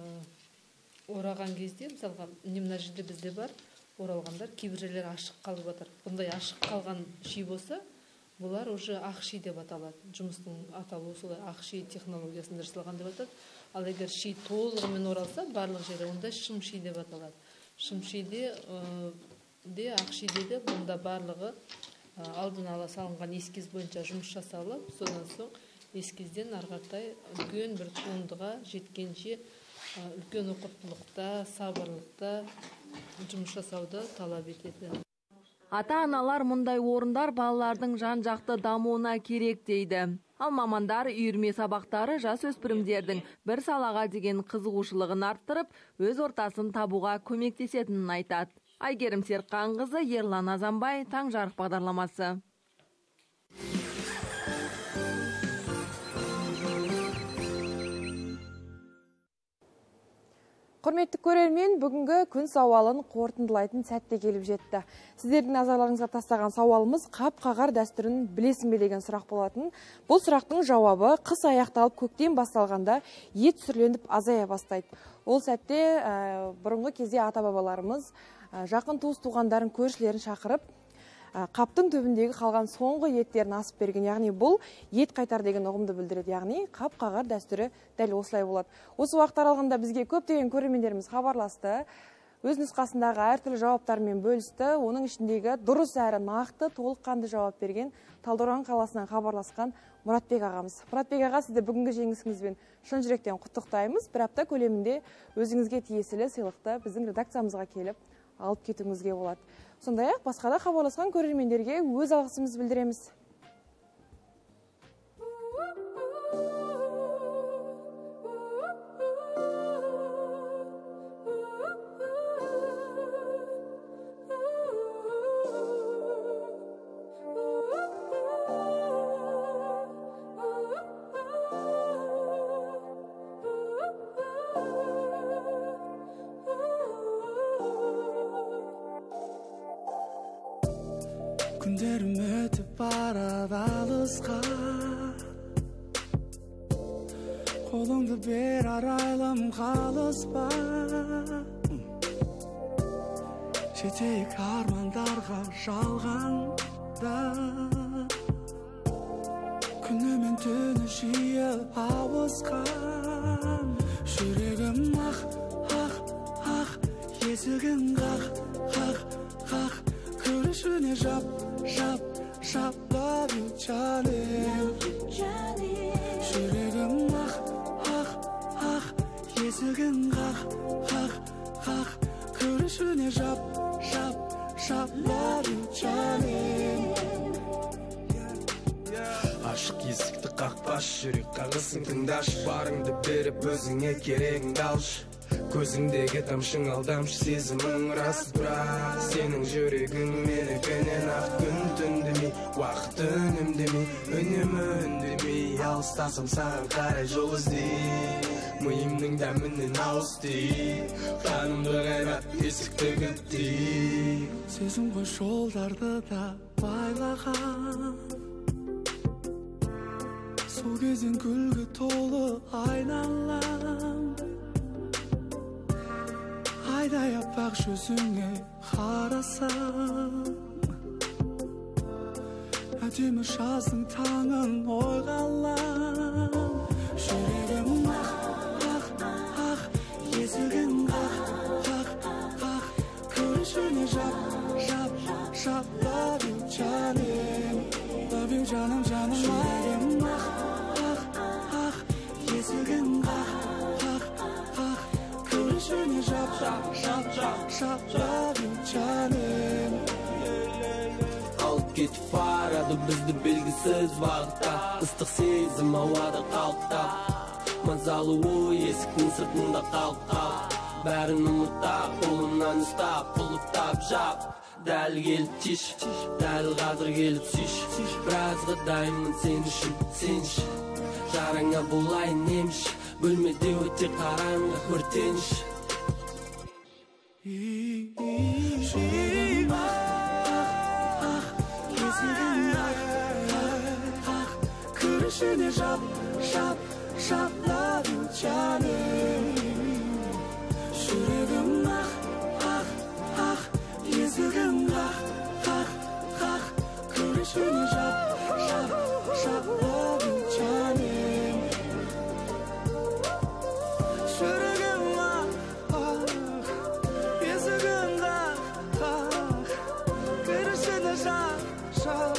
ораған кезде, мысалға, мына жерде бізде бар, оралғандар, кейбір жерлер ашық қалып жатыр. Бұндай ашық қалған ши болса, бұлар уже ақши деп аталады. Жұмыстың аталуы солай ақши технологиясында жасалған деп аталады. Ал егер ши толығымен оралса, барлық жері онда шымши деп аталады. Шымшиде ақшиде де бұнда барлығы алдын ала салынған эскиз бойынша жұмыс жасалып, содан соң эскизден арғартай үлкен бір туындыға жеткенше үлкен оқыттылықта, сабырлықта жұмыс жасауды талап етеді. Ата-аналар мұндай орындар балалардың жан-жақты дамуына керек дейді. Ал мамандар үйірме сабақтары жасөспірімдердің бір салаға деген қызығушылығын арттырып, өз ортасын табуға көмектесетінін айтады. Айгерім Серқанқызы, Ерлан Азанбай, Таң жарық бағдарламасы. Құрметті көрермен, бүгінгі күн сауалын қорытындылайтын сәтте келіп жетті. Сіздердің назарларыңызға тастаған сауалымыз қап-қағар дәстүрін білесің бе деген сұрақ болатын. Бұл сұрақтың жауабы қыс аяқталып көктем басталғанда ет сүрленіп азая бастайды. Ол сәтте бұрынғы кезде ата-бабаларымыз жақын туыс-туғандарын, көршілерін шақырып, қаптың түбіндегі қалған соңғы еттерін асып берген, яғни бұл ет қайтар деген ұғымды білдіреді, яғни қап-қағар дәстүрі дәл осылай болады. Осы уақыт аралығында бізге көптеген көрермендеріміз хабарласты, өз нұсқасындағы әртүрлі жауаптармен бөлісті, оның ішіндегі дұрыс әрі нақты толыққанды жауап берген Талдықорған қаласынан хабарласқан Мұратбек ағамыз. Мұратбек аға, сізді бүгінгі жеңісіңізбен шын жүректен құттықтаймыз. Бір апта көлемінде өзіңізге тиесілі сыйлықты біздің редакциямызға келіп алып кетуіңізге болады. Сондай-ақ басқа да хабарласқан көрермендерге өз алғысымызды білдіреміз. Күндерім өтіп барады алысқа, қолыңды бер арайлым қалыспа. Жетейік армандарға жалғанда, күні мен түні жиі ауысқан. Жүрегім ақ, есігін қақ, күрішіне жап, love you, Johnny. Жүрегім ақ, есігін қақ, күрішіне жап, love you, Johnny. Ашық есікті қақпаш, жүрек қағысын тыңдашы, барыңды беріп өзіңе керегіңді алшы. Көзіңдегі тамшың алдамшы, сезімің рас, бірақ сенің жүрегің менікінен ақ. Күн түндемей, уақыт үнемдемей, үнемі үндемей, алыстасам саған қарай жол іздей. Миымның дәмінен ауыстай, қанымды қайрап есікті кілттей. Сезім ғой жолдарды да байлаған, бұл кезден күлгі толы айналам. Айдай аппақ жүзіңе қарасам, әдемі жаздың таңын ойға алам. Жүрегім ақ, есігін қақ, көршіне жап, love you canım, love you canım. Жүрегім ақ, есігін қақ, көршіне жап, love you canım. Алып кетіп барады бізді белгісіз бағытта, ыстық сезім ауада қалықтап, мазалы ой есіктің сыртында қалып, бәрін ұмытап, қолымнан ұстап, құлыптап жап. Дәл келіп тиш, дәл қазір келіп сүйш, біразға дайынмын сен үшін, жараңа болайын еміш, бөлмеде өте қараңғы өртеніш. Жүрегім күрішіне жап, love you canım. Жүрегім ақ, есігін қақ, күрішіне жап, love you canım. Жүрегім ақ, есігін қақ, күрішіне жап.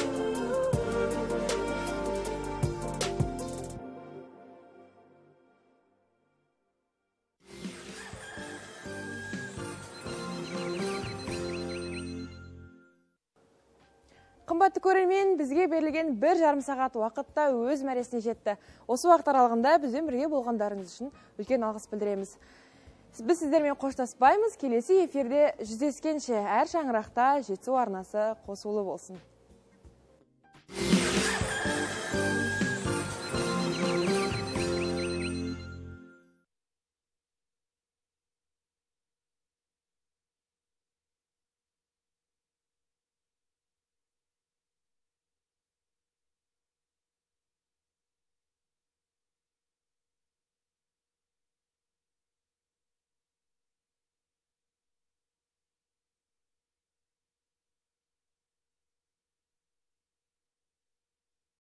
Қымбатты көрермен, бізге берілген 1,5 сағат уақытта өз мәресіне жетті. Осы уақыт аралығында бізбен бірге болғандарыңыз үшін үлкен алғыс білдіреміз. Біз сіздермен қоштаспаймыз. Келесі эфирде жүздескенше әр шаңырақта жетісу арнасы қосулы болсын.